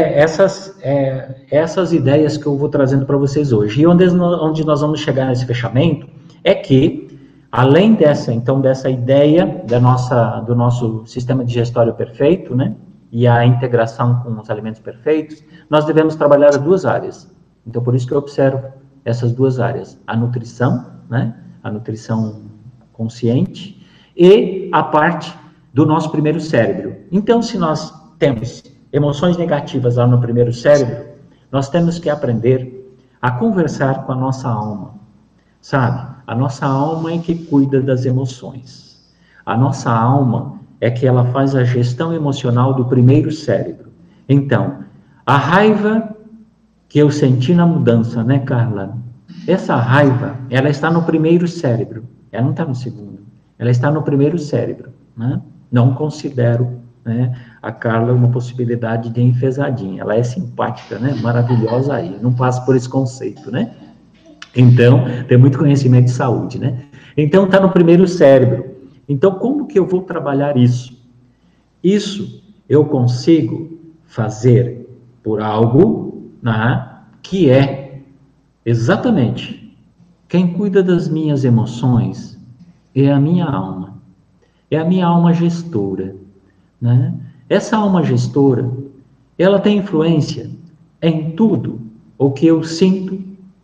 essas ideias que eu vou trazendo para vocês hoje. E onde nós vamos chegar nesse fechamento é que, além dessa ideia do nosso sistema digestório perfeito, né, e a integração com os alimentos perfeitos, nós devemos trabalhar as duas áreas. Então, por isso que eu observo essas duas áreas. A nutrição, né, a nutrição consciente, e a parte do nosso primeiro cérebro. Então, se nós temos emoções negativas lá no primeiro cérebro, nós temos que aprender a conversar com a nossa alma, sabe? A nossa alma é que cuida das emoções. A nossa alma é que ela faz a gestão emocional do primeiro cérebro. Então, a raiva que eu senti na mudança, né, Carla? Essa raiva, ela está no primeiro cérebro. Ela não está no segundo. Ela está no primeiro cérebro, né? Não considero, né, a Carla uma possibilidade de enfesadinha. Ela é simpática, né? Maravilhosa aí. Não passa por esse conceito, né? Então, tem muito conhecimento de saúde, né? Então, está no primeiro cérebro. Então, como que eu vou trabalhar isso? Isso eu consigo fazer por algo, né, que é exatamente quem cuida das minhas emoções é a minha alma. É a minha alma gestora, né? Essa alma gestora, ela tem influência em tudo o que eu sinto,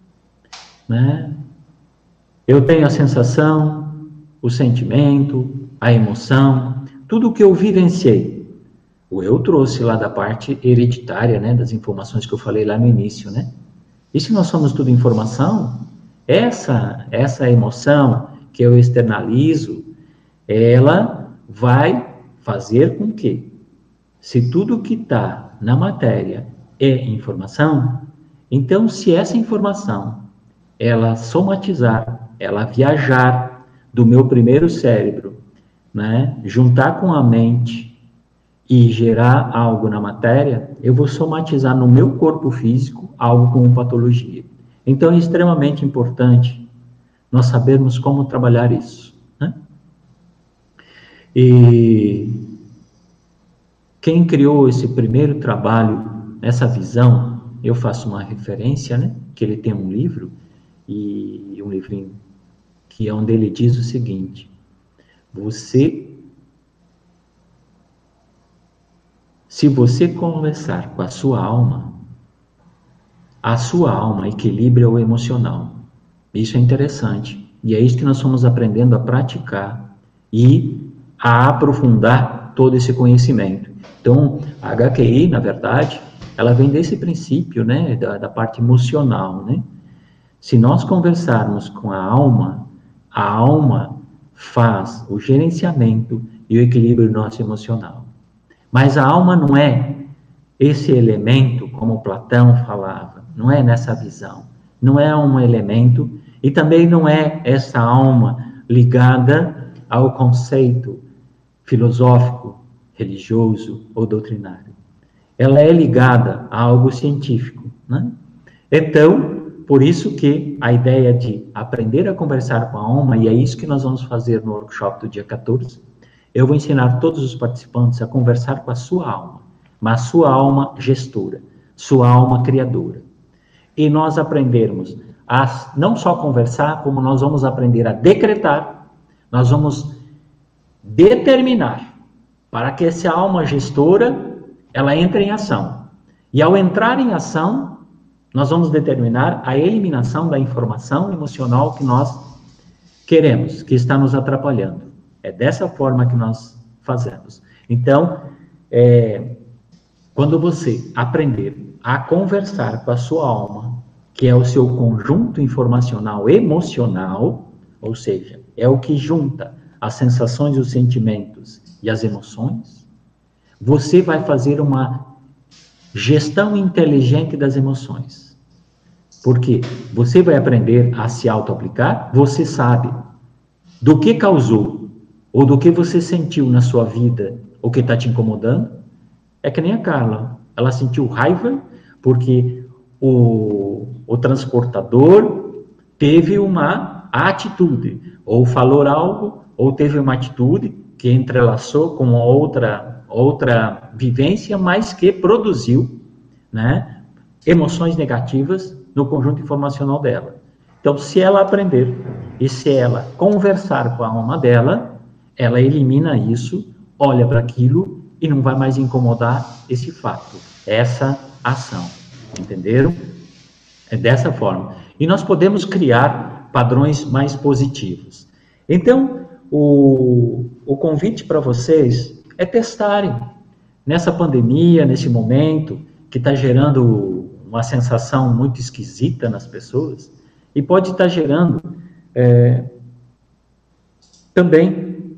né? Eu tenho a sensação, o sentimento, a emoção, tudo o que eu vivenciei. Eu trouxe lá da parte hereditária, né, das informações que eu falei lá no início, né? E se nós somos tudo informação, essa emoção que eu externalizo, ela vai fazer com que, se tudo que está na matéria é informação, então se essa informação ela somatizar, ela viajar do meu primeiro cérebro, né, juntar com a mente e gerar algo na matéria, eu vou somatizar no meu corpo físico algo com patologia. Então é extremamente importante nós sabermos como trabalhar isso, né? E quem criou esse primeiro trabalho, essa visão, eu faço uma referência, né, que ele tem um livro, e um livrinho que é onde ele diz o seguinte: se você conversar com a sua alma equilibra o emocional. Isso é interessante. E é isso que nós estamos aprendendo a praticar e a aprofundar todo esse conhecimento. Então, a HQI, na verdade, ela vem desse princípio, né, da parte emocional, né? Se nós conversarmos com a alma faz o gerenciamento e o equilíbrio nosso emocional. Mas a alma não é esse elemento, como Platão falava, não é nessa visão. Não é um elemento e também não é essa alma ligada ao conceito filosófico, religioso ou doutrinário. Ela é ligada a algo científico, né? Então, por isso que a ideia de aprender a conversar com a alma, e é isso que nós vamos fazer no workshop do dia 14, eu vou ensinar todos os participantes a conversar com a sua alma, mas sua alma gestora, sua alma criadora. E nós aprendermos a não só conversar, como nós vamos aprender a decretar, nós vamos determinar para que essa alma gestora, ela entre em ação. E ao entrar em ação, nós vamos determinar a eliminação da informação emocional que nós queremos, que está nos atrapalhando. É dessa forma que nós fazemos. Então, quando você aprender a conversar com a sua alma, que é o seu conjunto informacional emocional, ou seja, é o que junta as sensações, os sentimentos e as emoções, você vai fazer uma gestão inteligente das emoções. Porque você vai aprender a se auto-aplicar, você sabe do que causou, ou do que você sentiu na sua vida, o que está te incomodando. É que nem a Carla, ela sentiu raiva porque o transportador teve uma atitude, ou falou algo, ou teve uma atitude que entrelaçou com outra vivência, mas que produziu, né, emoções negativas no conjunto informacional dela. Então, se ela aprender e se ela conversar com a alma dela, ela elimina isso, olha para aquilo e não vai mais incomodar esse fato, essa ação. Entenderam? É dessa forma. E nós podemos criar padrões mais positivos. Então, o convite para vocês é testarem nessa pandemia, nesse momento, que está gerando uma sensação muito esquisita nas pessoas, e pode estar gerando também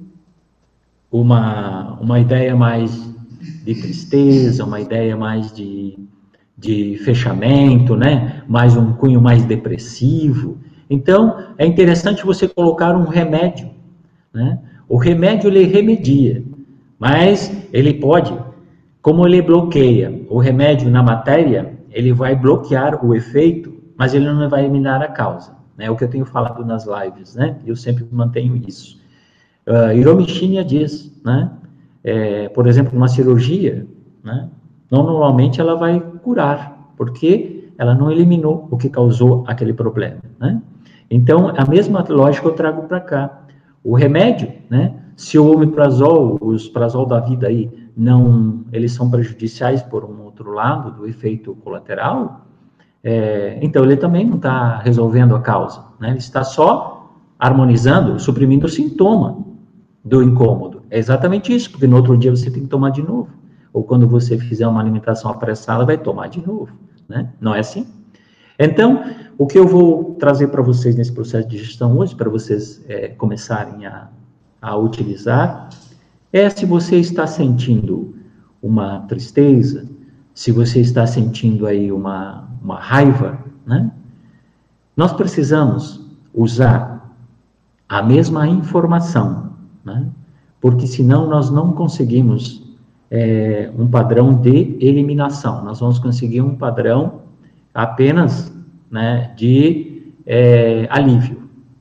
uma ideia mais de tristeza, uma ideia mais de fechamento, né? Mais um cunho mais depressivo. Então, é interessante você colocar um remédio, né? O remédio, ele remedia, mas ele pode, como ele bloqueia o remédio na matéria, ele vai bloquear o efeito, mas ele não vai eliminar a causa, né? É o que eu tenho falado nas lives, né? Eu sempre mantenho isso. Hiromi Shinya diz, né? Por exemplo, uma cirurgia, né? Normalmente ela vai curar, porque ela não eliminou o que causou aquele problema, né? Então, a mesma lógica eu trago para cá. O remédio, né? Se o omeprazol, os prazol da vida aí, eles são prejudiciais por um outro lado do efeito colateral, então ele também não está resolvendo a causa, né? Ele está só harmonizando, suprimindo o sintoma do incômodo. É exatamente isso, porque no outro dia você tem que tomar de novo. Ou quando você fizer uma alimentação apressada, vai tomar de novo, né? Não é assim? Então, o que eu vou trazer para vocês nesse processo de gestão hoje, para vocês começarem a utilizar, se você está sentindo uma tristeza, se você está sentindo aí uma raiva, né? Nós precisamos usar a mesma informação, né? Porque senão nós não conseguimos um padrão de eliminação, nós vamos conseguir um padrão apenas, né, de alívio.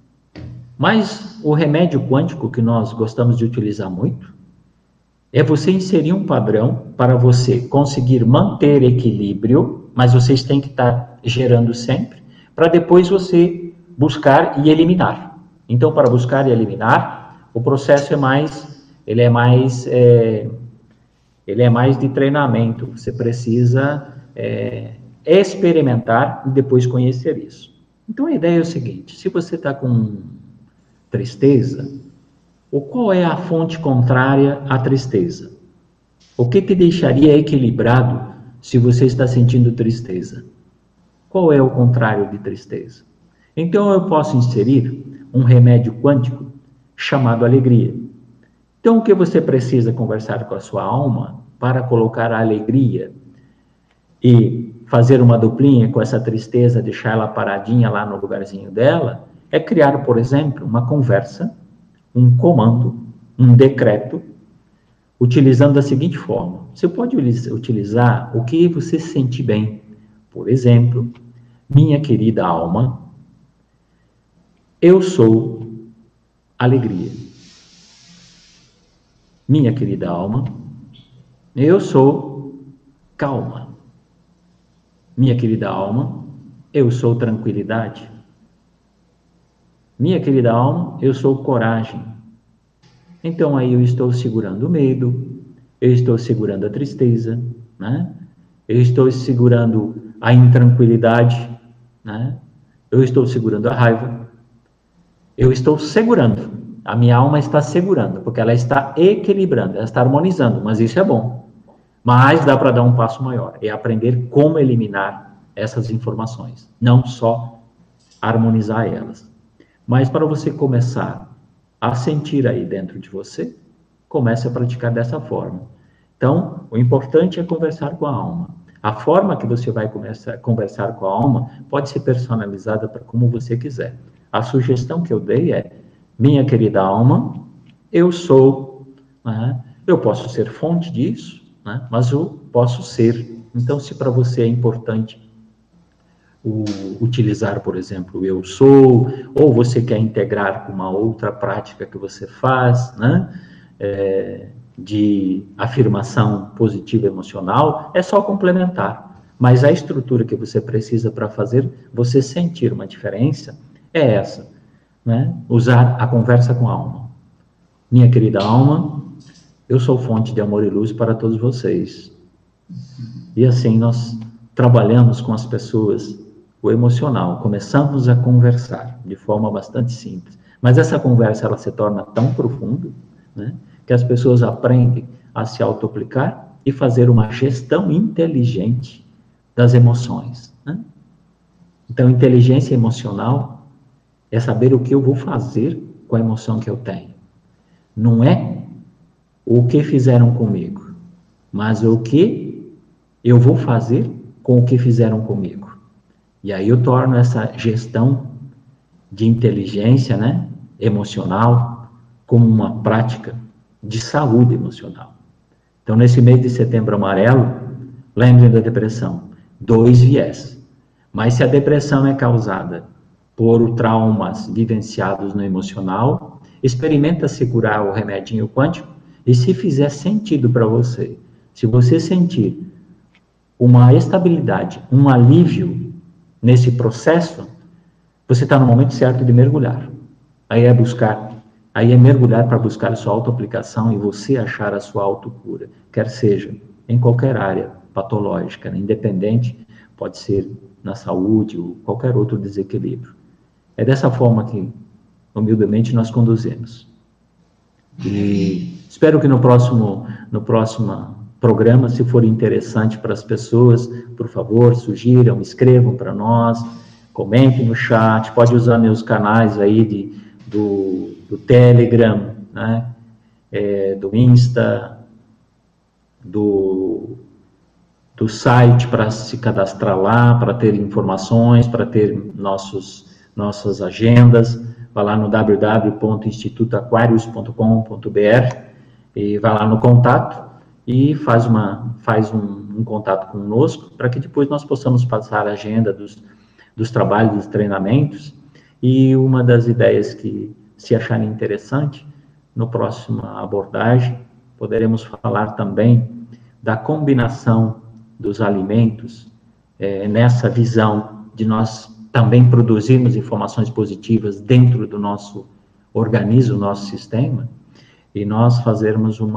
Mas o remédio quântico que nós gostamos de utilizar muito é você inserir um padrão para você conseguir manter equilíbrio, mas vocês têm que estar gerando sempre, para depois você buscar e eliminar. Então, para buscar e eliminar, o processo é mais de treinamento. Você precisa experimentar e depois conhecer isso. Então, a ideia é o seguinte: se você está com tristeza, qual é a fonte contrária à tristeza? O que te deixaria equilibrado se você está sentindo tristeza? Qual é o contrário de tristeza? Então, eu posso inserir um remédio quântico chamado alegria. Então, o que você precisa conversar com a sua alma para colocar a alegria e fazer uma duplinha com essa tristeza, deixar ela paradinha lá no lugarzinho dela, é criar, por exemplo, uma conversa, um comando, um decreto, utilizando da seguinte forma. Você pode utilizar o que você se sente bem. Por exemplo, minha querida alma, eu sou alegria. Minha querida alma, eu sou calma. Minha querida alma, eu sou tranquilidade. Minha querida alma, eu sou coragem. Então aí eu estou segurando o medo, eu estou segurando a tristeza, né? Eu estou segurando a intranquilidade, né? Eu estou segurando a raiva. Eu estou segurando. A minha alma está segurando, porque ela está equilibrando, ela está harmonizando, mas isso é bom. Mas dá para dar um passo maior, é aprender como eliminar essas informações, não só harmonizar elas. Mas para você começar a sentir aí dentro de você, comece a praticar dessa forma. Então, o importante é conversar com a alma. A forma que você vai começar a conversar com a alma pode ser personalizada para como você quiser. A sugestão que eu dei é, minha querida alma, eu sou, né? Eu posso ser fonte disso, né? Mas eu posso ser. Então, se para você é importante utilizar, por exemplo, o eu sou, ou você quer integrar com uma outra prática que você faz, né? De afirmação positiva emocional, é só complementar. Mas a estrutura que você precisa para fazer você sentir uma diferença é essa, né? Usar a conversa com a alma. Minha querida alma, eu sou fonte de amor e luz para todos vocês. E assim nós trabalhamos com as pessoas o emocional, começamos a conversar de forma bastante simples. Mas essa conversa ela se torna tão profunda, né, que as pessoas aprendem a se auto-aplicar e fazer uma gestão inteligente das emoções, né? Então, inteligência emocional é saber o que eu vou fazer com a emoção que eu tenho. Não é o que fizeram comigo, mas o que eu vou fazer com o que fizeram comigo. E aí eu torno essa gestão de inteligência, né, emocional como uma prática de saúde emocional. Então, nesse mês de setembro amarelo, lembrem da depressão. 2 viés. Mas se a depressão é causada por traumas vivenciados no emocional, experimenta segurar o remedinho quântico e se fizer sentido para você, se você sentir uma estabilidade, um alívio nesse processo, você está no momento certo de mergulhar. Aí é mergulhar para buscar a sua autoaplicação e você achar a sua autocura, quer seja em qualquer área patológica, né? Independente, pode ser na saúde ou qualquer outro desequilíbrio. É dessa forma que, humildemente, nós conduzimos. E espero que no próximo programa, se for interessante para as pessoas, por favor, sugiram, escrevam para nós, comentem no chat, pode usar meus canais aí do Telegram, né? Do Insta, do site para se cadastrar lá, para ter informações, para ter nossas agendas. Vai lá no www.institutoaquarius.com.br e vai lá no contato e faz um contato conosco para que depois nós possamos passar a agenda dos trabalhos, dos treinamentos. E uma das ideias que, se acharem interessante, no próxima abordagem, poderemos falar também da combinação dos alimentos, nessa visão de nós também produzirmos informações positivas dentro do nosso organismo, nosso sistema, e nós fazermos um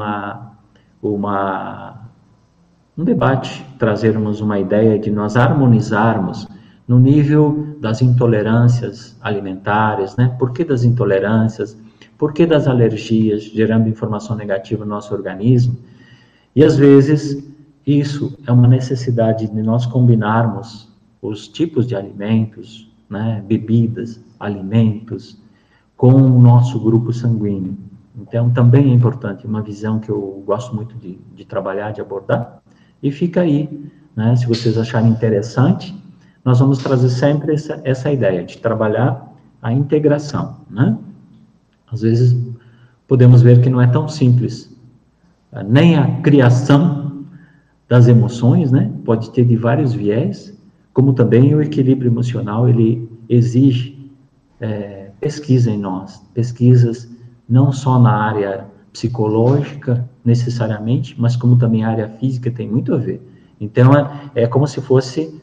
debate, trazermos uma ideia de nós harmonizarmos no nível das intolerâncias alimentares, né? Por que das intolerâncias? Por que das alergias, gerando informação negativa no nosso organismo? E às vezes isso é uma necessidade de nós combinarmos os tipos de alimentos, né, bebidas, alimentos, com o nosso grupo sanguíneo. Então, também é importante, uma visão que eu gosto muito de trabalhar, de abordar, e fica aí, né, se vocês acharem interessante, nós vamos trazer sempre essa ideia de trabalhar a integração, né? Às vezes, podemos ver que não é tão simples, nem a criação das emoções, né, pode ter de vários viés, como também o equilíbrio emocional, ele exige pesquisa em nós, pesquisas não só na área psicológica, necessariamente, mas como também a área física tem muito a ver. Então, é como se fosse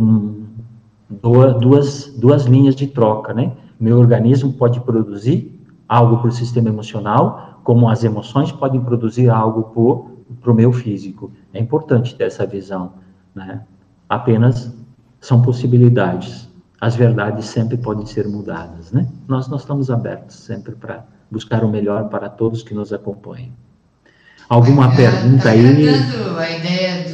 duas linhas de troca, né? Meu organismo pode produzir algo para o sistema emocional, como as emoções podem produzir algo para o meu físico. É importante ter essa visão, né? Apenas são possibilidades. As verdades sempre podem ser mudadas, né? Nós estamos abertos sempre para buscar o melhor para todos que nos acompanham. Alguma pergunta aí? Tá a ideia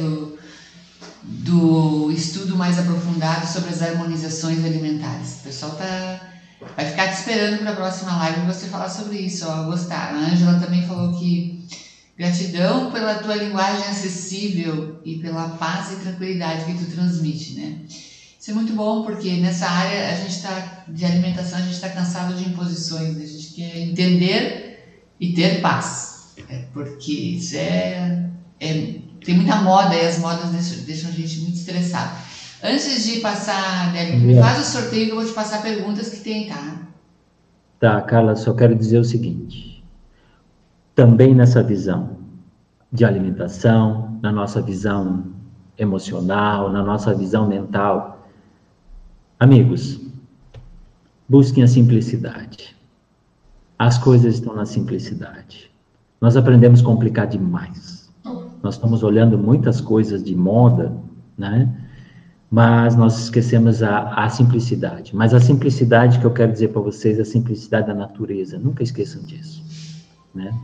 do estudo mais aprofundado sobre as harmonizações alimentares. O pessoal vai ficar te esperando para a próxima live você falar sobre isso. Ó, gostaram. A Ângela também falou que gratidão pela tua linguagem acessível e pela paz e tranquilidade que tu transmite, né? Isso é muito bom, porque nessa área de alimentação, a gente está cansado de imposições, a gente quer entender e ter paz, porque isso tem muita moda e as modas deixam a gente muito estressado. Antes de passar, Débora, me faz o sorteio que eu vou te passar perguntas que tem, tá? Tá, Carla, só quero dizer o seguinte, também nessa visão de alimentação, na nossa visão emocional, na nossa visão mental, amigos, busquem a simplicidade. As coisas estão na simplicidade. Nós aprendemos a complicar demais. Nós estamos olhando muitas coisas de moda, né? Mas nós esquecemos a simplicidade. Mas a simplicidade que eu quero dizer para vocês é a simplicidade da natureza. Nunca esqueçam disso, né?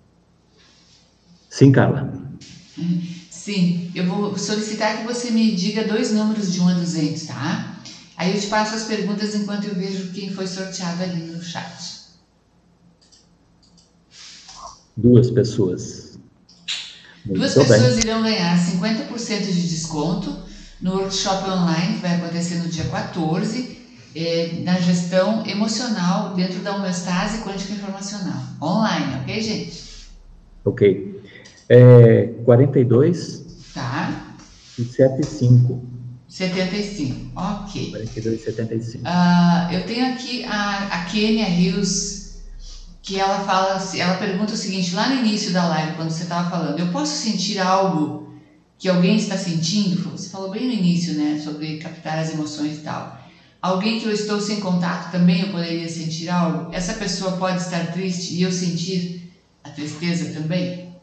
Sim, Carla? Sim, eu vou solicitar que você me diga 2 números de 1 a 200, tá? Aí eu te passo as perguntas enquanto eu vejo quem foi sorteado ali no chat. 2 pessoas. Duas pessoas irão ganhar 50% de desconto no workshop online, que vai acontecer no dia 14, na gestão emocional dentro da homeostase quântica informacional. Online, ok, gente? Ok. 42 tá. E 75. 75, ok. 42 e 75. Eu tenho aqui a Kênia Rios, que ela pergunta o seguinte, lá no início da live, quando você estava falando, eu posso sentir algo que alguém está sentindo? Você falou bem no início, né, sobre captar as emoções e tal. Alguém que eu estou sem contato também eu poderia sentir algo? Essa pessoa pode estar triste e eu sentir a tristeza também?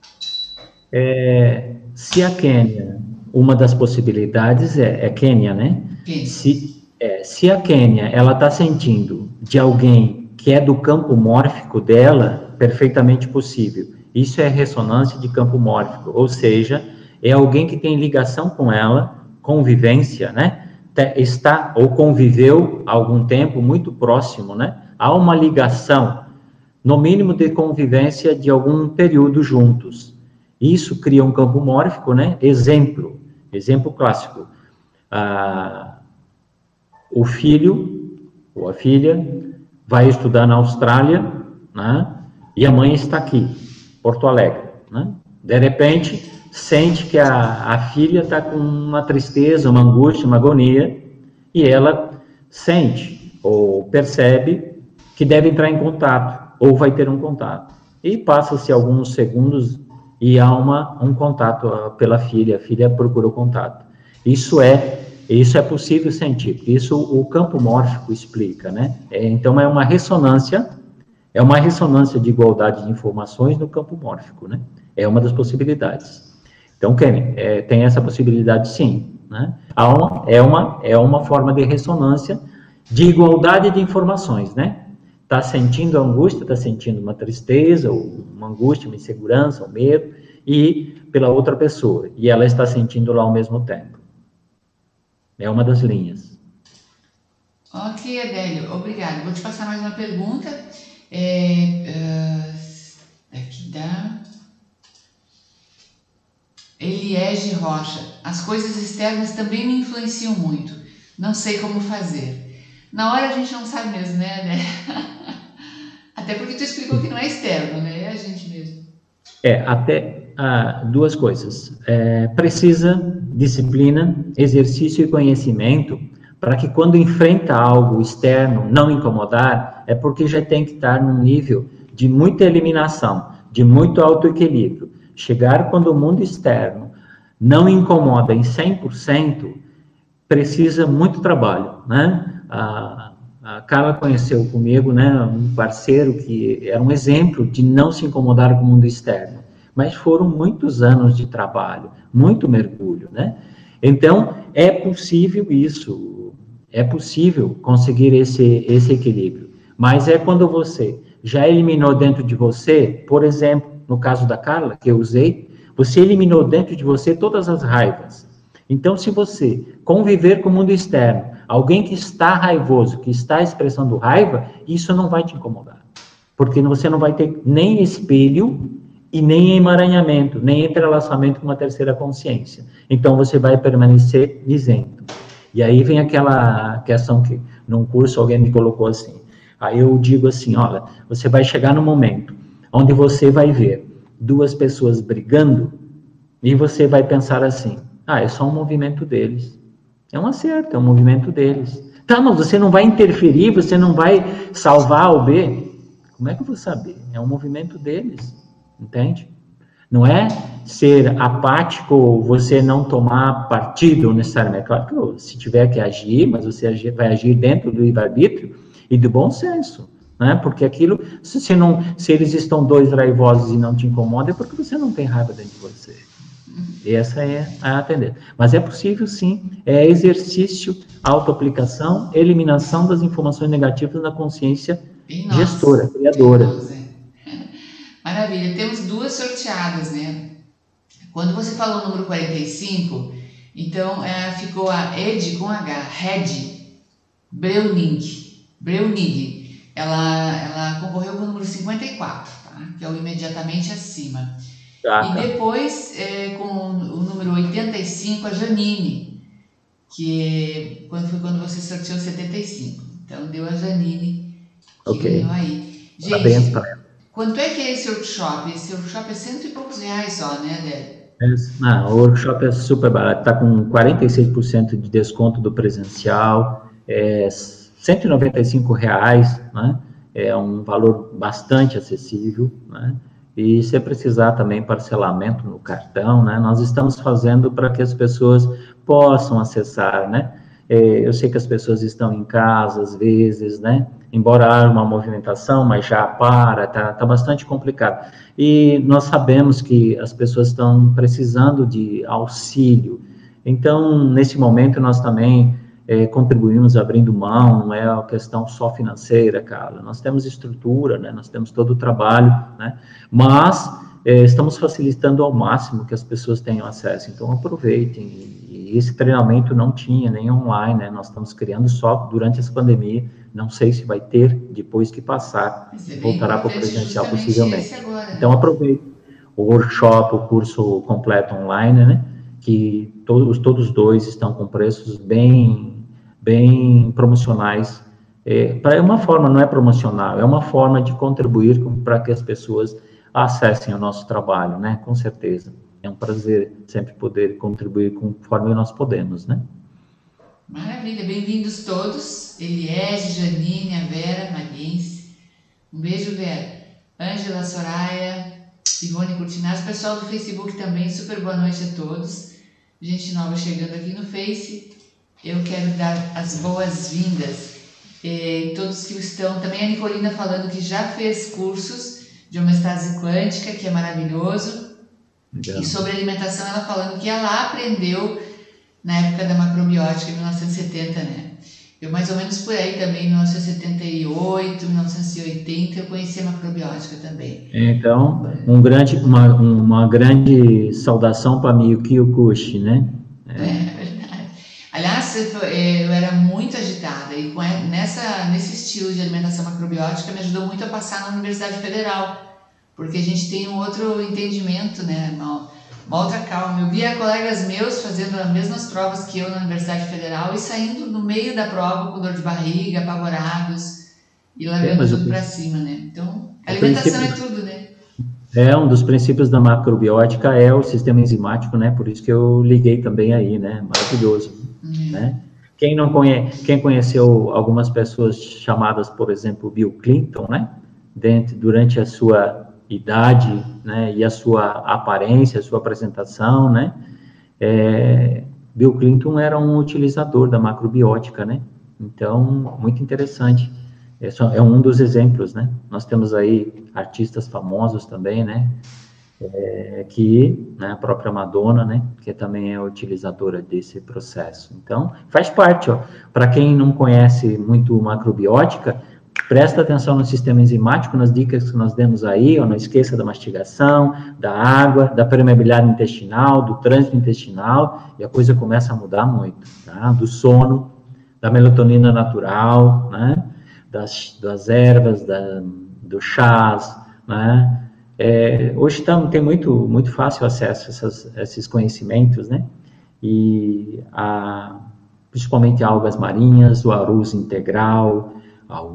Se a Kênia, uma das possibilidades é Kênia, né? Se a Kênia, ela está sentindo de alguém que é do campo mórfico dela, perfeitamente possível. Isso é ressonância de campo mórfico, ou seja, é alguém que tem ligação com ela, convivência, né? Está ou conviveu há algum tempo muito próximo, né? Há uma ligação, no mínimo de convivência de algum período juntos. Isso cria um campo mórfico, né? Exemplo clássico. O filho ou a filha vai estudar na Austrália, né? E a mãe está aqui, Porto Alegre, né? De repente, sente que a filha está com uma tristeza, uma angústia, uma agonia, e ela sente ou percebe que deve entrar em contato, ou vai ter um contato. E passa-se alguns segundos e há um contato pela filha, a filha procura o contato. Isso é possível sentir, porque isso o campo mórfico explica, né? Então é uma ressonância de igualdade de informações no campo mórfico, né? É uma das possibilidades. Então, Kenny, tem essa possibilidade sim, né? É uma forma de ressonância de igualdade de informações, né? Está sentindo angústia, está sentindo uma tristeza, ou uma angústia, uma insegurança, um medo, e pela outra pessoa, e ela está sentindo lá ao mesmo tempo. É uma das linhas. Ok, Adélio, obrigado. Vou te passar mais uma pergunta. Aqui dá. Eliege Rocha. As coisas externas também me influenciam muito. Não sei como fazer. Na hora a gente não sabe mesmo, né, Adélio? Até porque tu explicou que não é externo, né? É a gente mesmo. Duas coisas. Precisa disciplina, exercício e conhecimento para que quando enfrenta algo externo, não incomodar, é porque já tem que estar num nível de muita eliminação, de muito autoequilíbrio. Chegar quando o mundo externo não incomoda em 100%, precisa muito trabalho, né? A Carla conheceu comigo, né, um parceiro que era um exemplo de não se incomodar com o mundo externo, mas foram muitos anos de trabalho, muito mergulho, né? Então, é possível isso, é possível conseguir esse equilíbrio, mas é quando você já eliminou dentro de você, por exemplo, no caso da Carla, que eu usei, você eliminou dentro de você todas as raivas. Então, se você conviver com o mundo externo, alguém que está raivoso, que está expressando raiva, isso não vai te incomodar. Porque você não vai ter nem espelho e nem emaranhamento, nem entrelaçamento com uma terceira consciência. Então, você vai permanecer isento. E aí vem aquela questão que, num curso, alguém me colocou assim. Aí eu digo assim, olha, você vai chegar no momento onde você vai ver duas pessoas brigando e você vai pensar assim, é só um movimento deles. É um acerto, é um movimento deles. Tá, mas você não vai interferir, você não vai salvar o B. Como é que eu vou saber? É um movimento deles, entende? Não é ser apático, você não tomar partido necessariamente. Claro que se tiver que agir, mas você vai agir dentro do livre-arbítrio e do bom senso, né? Porque aquilo, se eles estão dois raivosos e não te incomodam, é porque você não tem raiva dentro de você. Essa é a tendência. Mas é possível, sim, exercício, autoaplicação, eliminação das informações negativas na consciência gestora, criadora. Maravilha. Temos duas sorteadas, né? Quando você falou o número 45, então ficou a Ed com H, Red Breunig. Ela concorreu com o número 54, tá? Que é o imediatamente acima. E depois, com o número 85, a Janine, que foi quando você sorteou 75. Então, deu a Janine, que ganhou aí. Gente, quanto é que é esse workshop? Esse workshop é R$100 e poucos só, né, Adélio? O workshop é super barato, está com 46% de desconto do presencial, R$195, né? É um valor bastante acessível, né? E se precisar também parcelamento no cartão, né? Nós estamos fazendo para que as pessoas possam acessar, né? Eu sei que as pessoas estão em casa, às vezes, né? Embora haja uma movimentação, mas já tá bastante complicado. E nós sabemos que as pessoas estão precisando de auxílio. Então, nesse momento, nós também contribuímos abrindo mão, não é uma questão só financeira, cara. Nós temos estrutura, né? Nós temos todo o trabalho, né? Mas estamos facilitando ao máximo que as pessoas tenham acesso. Então, aproveitem. E esse treinamento não tinha nem online, né? Nós estamos criando só durante essa pandemia. Não sei se vai ter depois que passar. Voltará para o presencial possivelmente. Então, aproveite o workshop, o curso completo online, né? Que todos dois estão com preços bem promocionais. É uma forma, não é promocional, é uma forma de contribuir para que as pessoas acessem o nosso trabalho, né? Com certeza. É um prazer sempre poder contribuir conforme nós podemos, né? Maravilha, bem-vindos todos. Eliege, Janine, a Vera, Mariense. Um beijo, Vera. Ângela, Soraya, Ivone Curtinaz, pessoal do Facebook também, super boa noite a todos. Gente nova chegando aqui no Face. Eu quero dar as boas-vindas a todos que estão. Também a Nicolina falando que já fez cursos de homeostase quântica, que é maravilhoso. Legal. E sobre alimentação, ela falando que ela aprendeu na época da macrobiótica, em 1970, né? Eu mais ou menos por aí também, em 1978, 1980, eu conheci a macrobiótica também. Então, uma grande saudação para Miyuki Okushi, né? É verdade. Aliás, eu era muito agitada. E nesse estilo de alimentação macrobiótica me ajudou muito a passar na Universidade Federal, porque a gente tem um outro entendimento, né? Uma outra calma. Eu via colegas meus fazendo as mesmas provas que eu na Universidade Federal e saindo no meio da prova com dor de barriga, apavorados e largando tudo para cima, né? Então, alimentação é tudo, né? Um dos princípios da macrobiótica é o sistema enzimático, né? Por isso que eu liguei também aí, né? Maravilhoso, né? Quem conheceu algumas pessoas chamadas, por exemplo, Bill Clinton, né? Durante a sua idade, né, e a sua aparência, a sua apresentação, né, Bill Clinton era um utilizador da macrobiótica, né, então, muito interessante, é um dos exemplos, né, nós temos aí artistas famosos também, né, né, a própria Madonna, né, que também é utilizadora desse processo, então, faz parte, ó, para quem não conhece muito macrobiótica, presta atenção no sistema enzimático, nas dicas que nós demos aí, ó, não esqueça da mastigação, da água, da permeabilidade intestinal, do trânsito intestinal, e a coisa começa a mudar muito, tá? Do sono, da melatonina natural, né? Das ervas, dos chás, né? Hoje tem muito fácil acesso a esses conhecimentos, né? E principalmente algas marinhas, o arroz integral, ao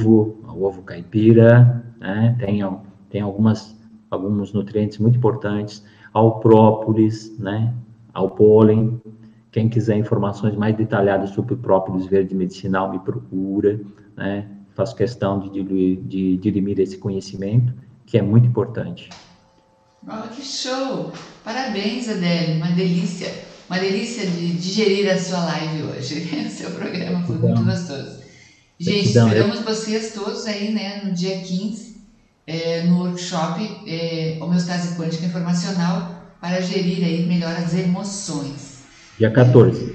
ovo caipira, né? Tem alguns nutrientes muito importantes, ao própolis, né? Ao pólen. Quem quiser informações mais detalhadas sobre o própolis verde medicinal, me procura, né? Faço questão de dirimir esse conhecimento, que é muito importante. Oh, que show! Parabéns, Adélio, uma delícia de digerir a sua live hoje. O seu programa foi muito gostoso. Gente, esperamos vocês todos aí, né, no dia 15, no workshop Homeostase Quântica Informacional para gerir aí melhor as emoções. Dia 14,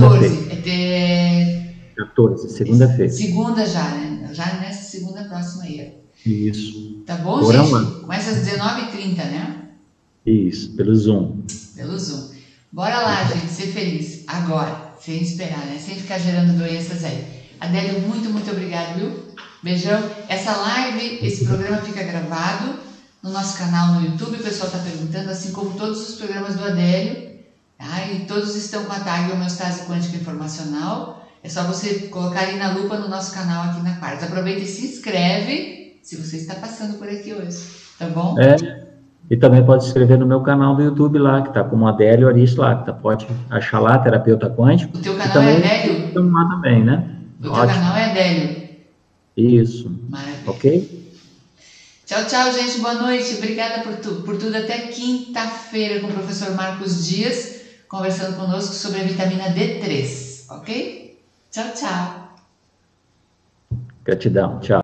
segunda-feira. 14, segunda-feira. Segunda já, né? Já nessa segunda próxima aí. Isso. Tá bom, gente? Começa às 19h30, né? Isso, pelo Zoom. Pelo Zoom. Bora lá, gente, ser feliz. Agora, sem esperar, né? Sem ficar gerando doenças aí. Adélio, muito, muito obrigado, viu? Beijão. Essa live, esse programa fica gravado no nosso canal no YouTube, o pessoal está perguntando, assim como todos os programas do Adélio, tá? E todos estão com a tag Homeostase Quântica Informacional. É só você colocar aí na lupa no nosso canal aqui na Quartz. Aproveita e se inscreve se você está passando por aqui hoje, tá bom? E também pode se inscrever no meu canal do YouTube lá, que tá como Adélio Aris lá, que pode achar lá, terapeuta quântico. O teu canal é Adélio? Estamos lá também, né? O teu canal é Adélio? Isso. Maravilha. Ok? Tchau, tchau, gente. Boa noite. Obrigada por tudo. Até quinta-feira com o professor Marcos Dias, conversando conosco sobre a vitamina D3. Ok? Tchau, tchau. Gratidão. Tchau.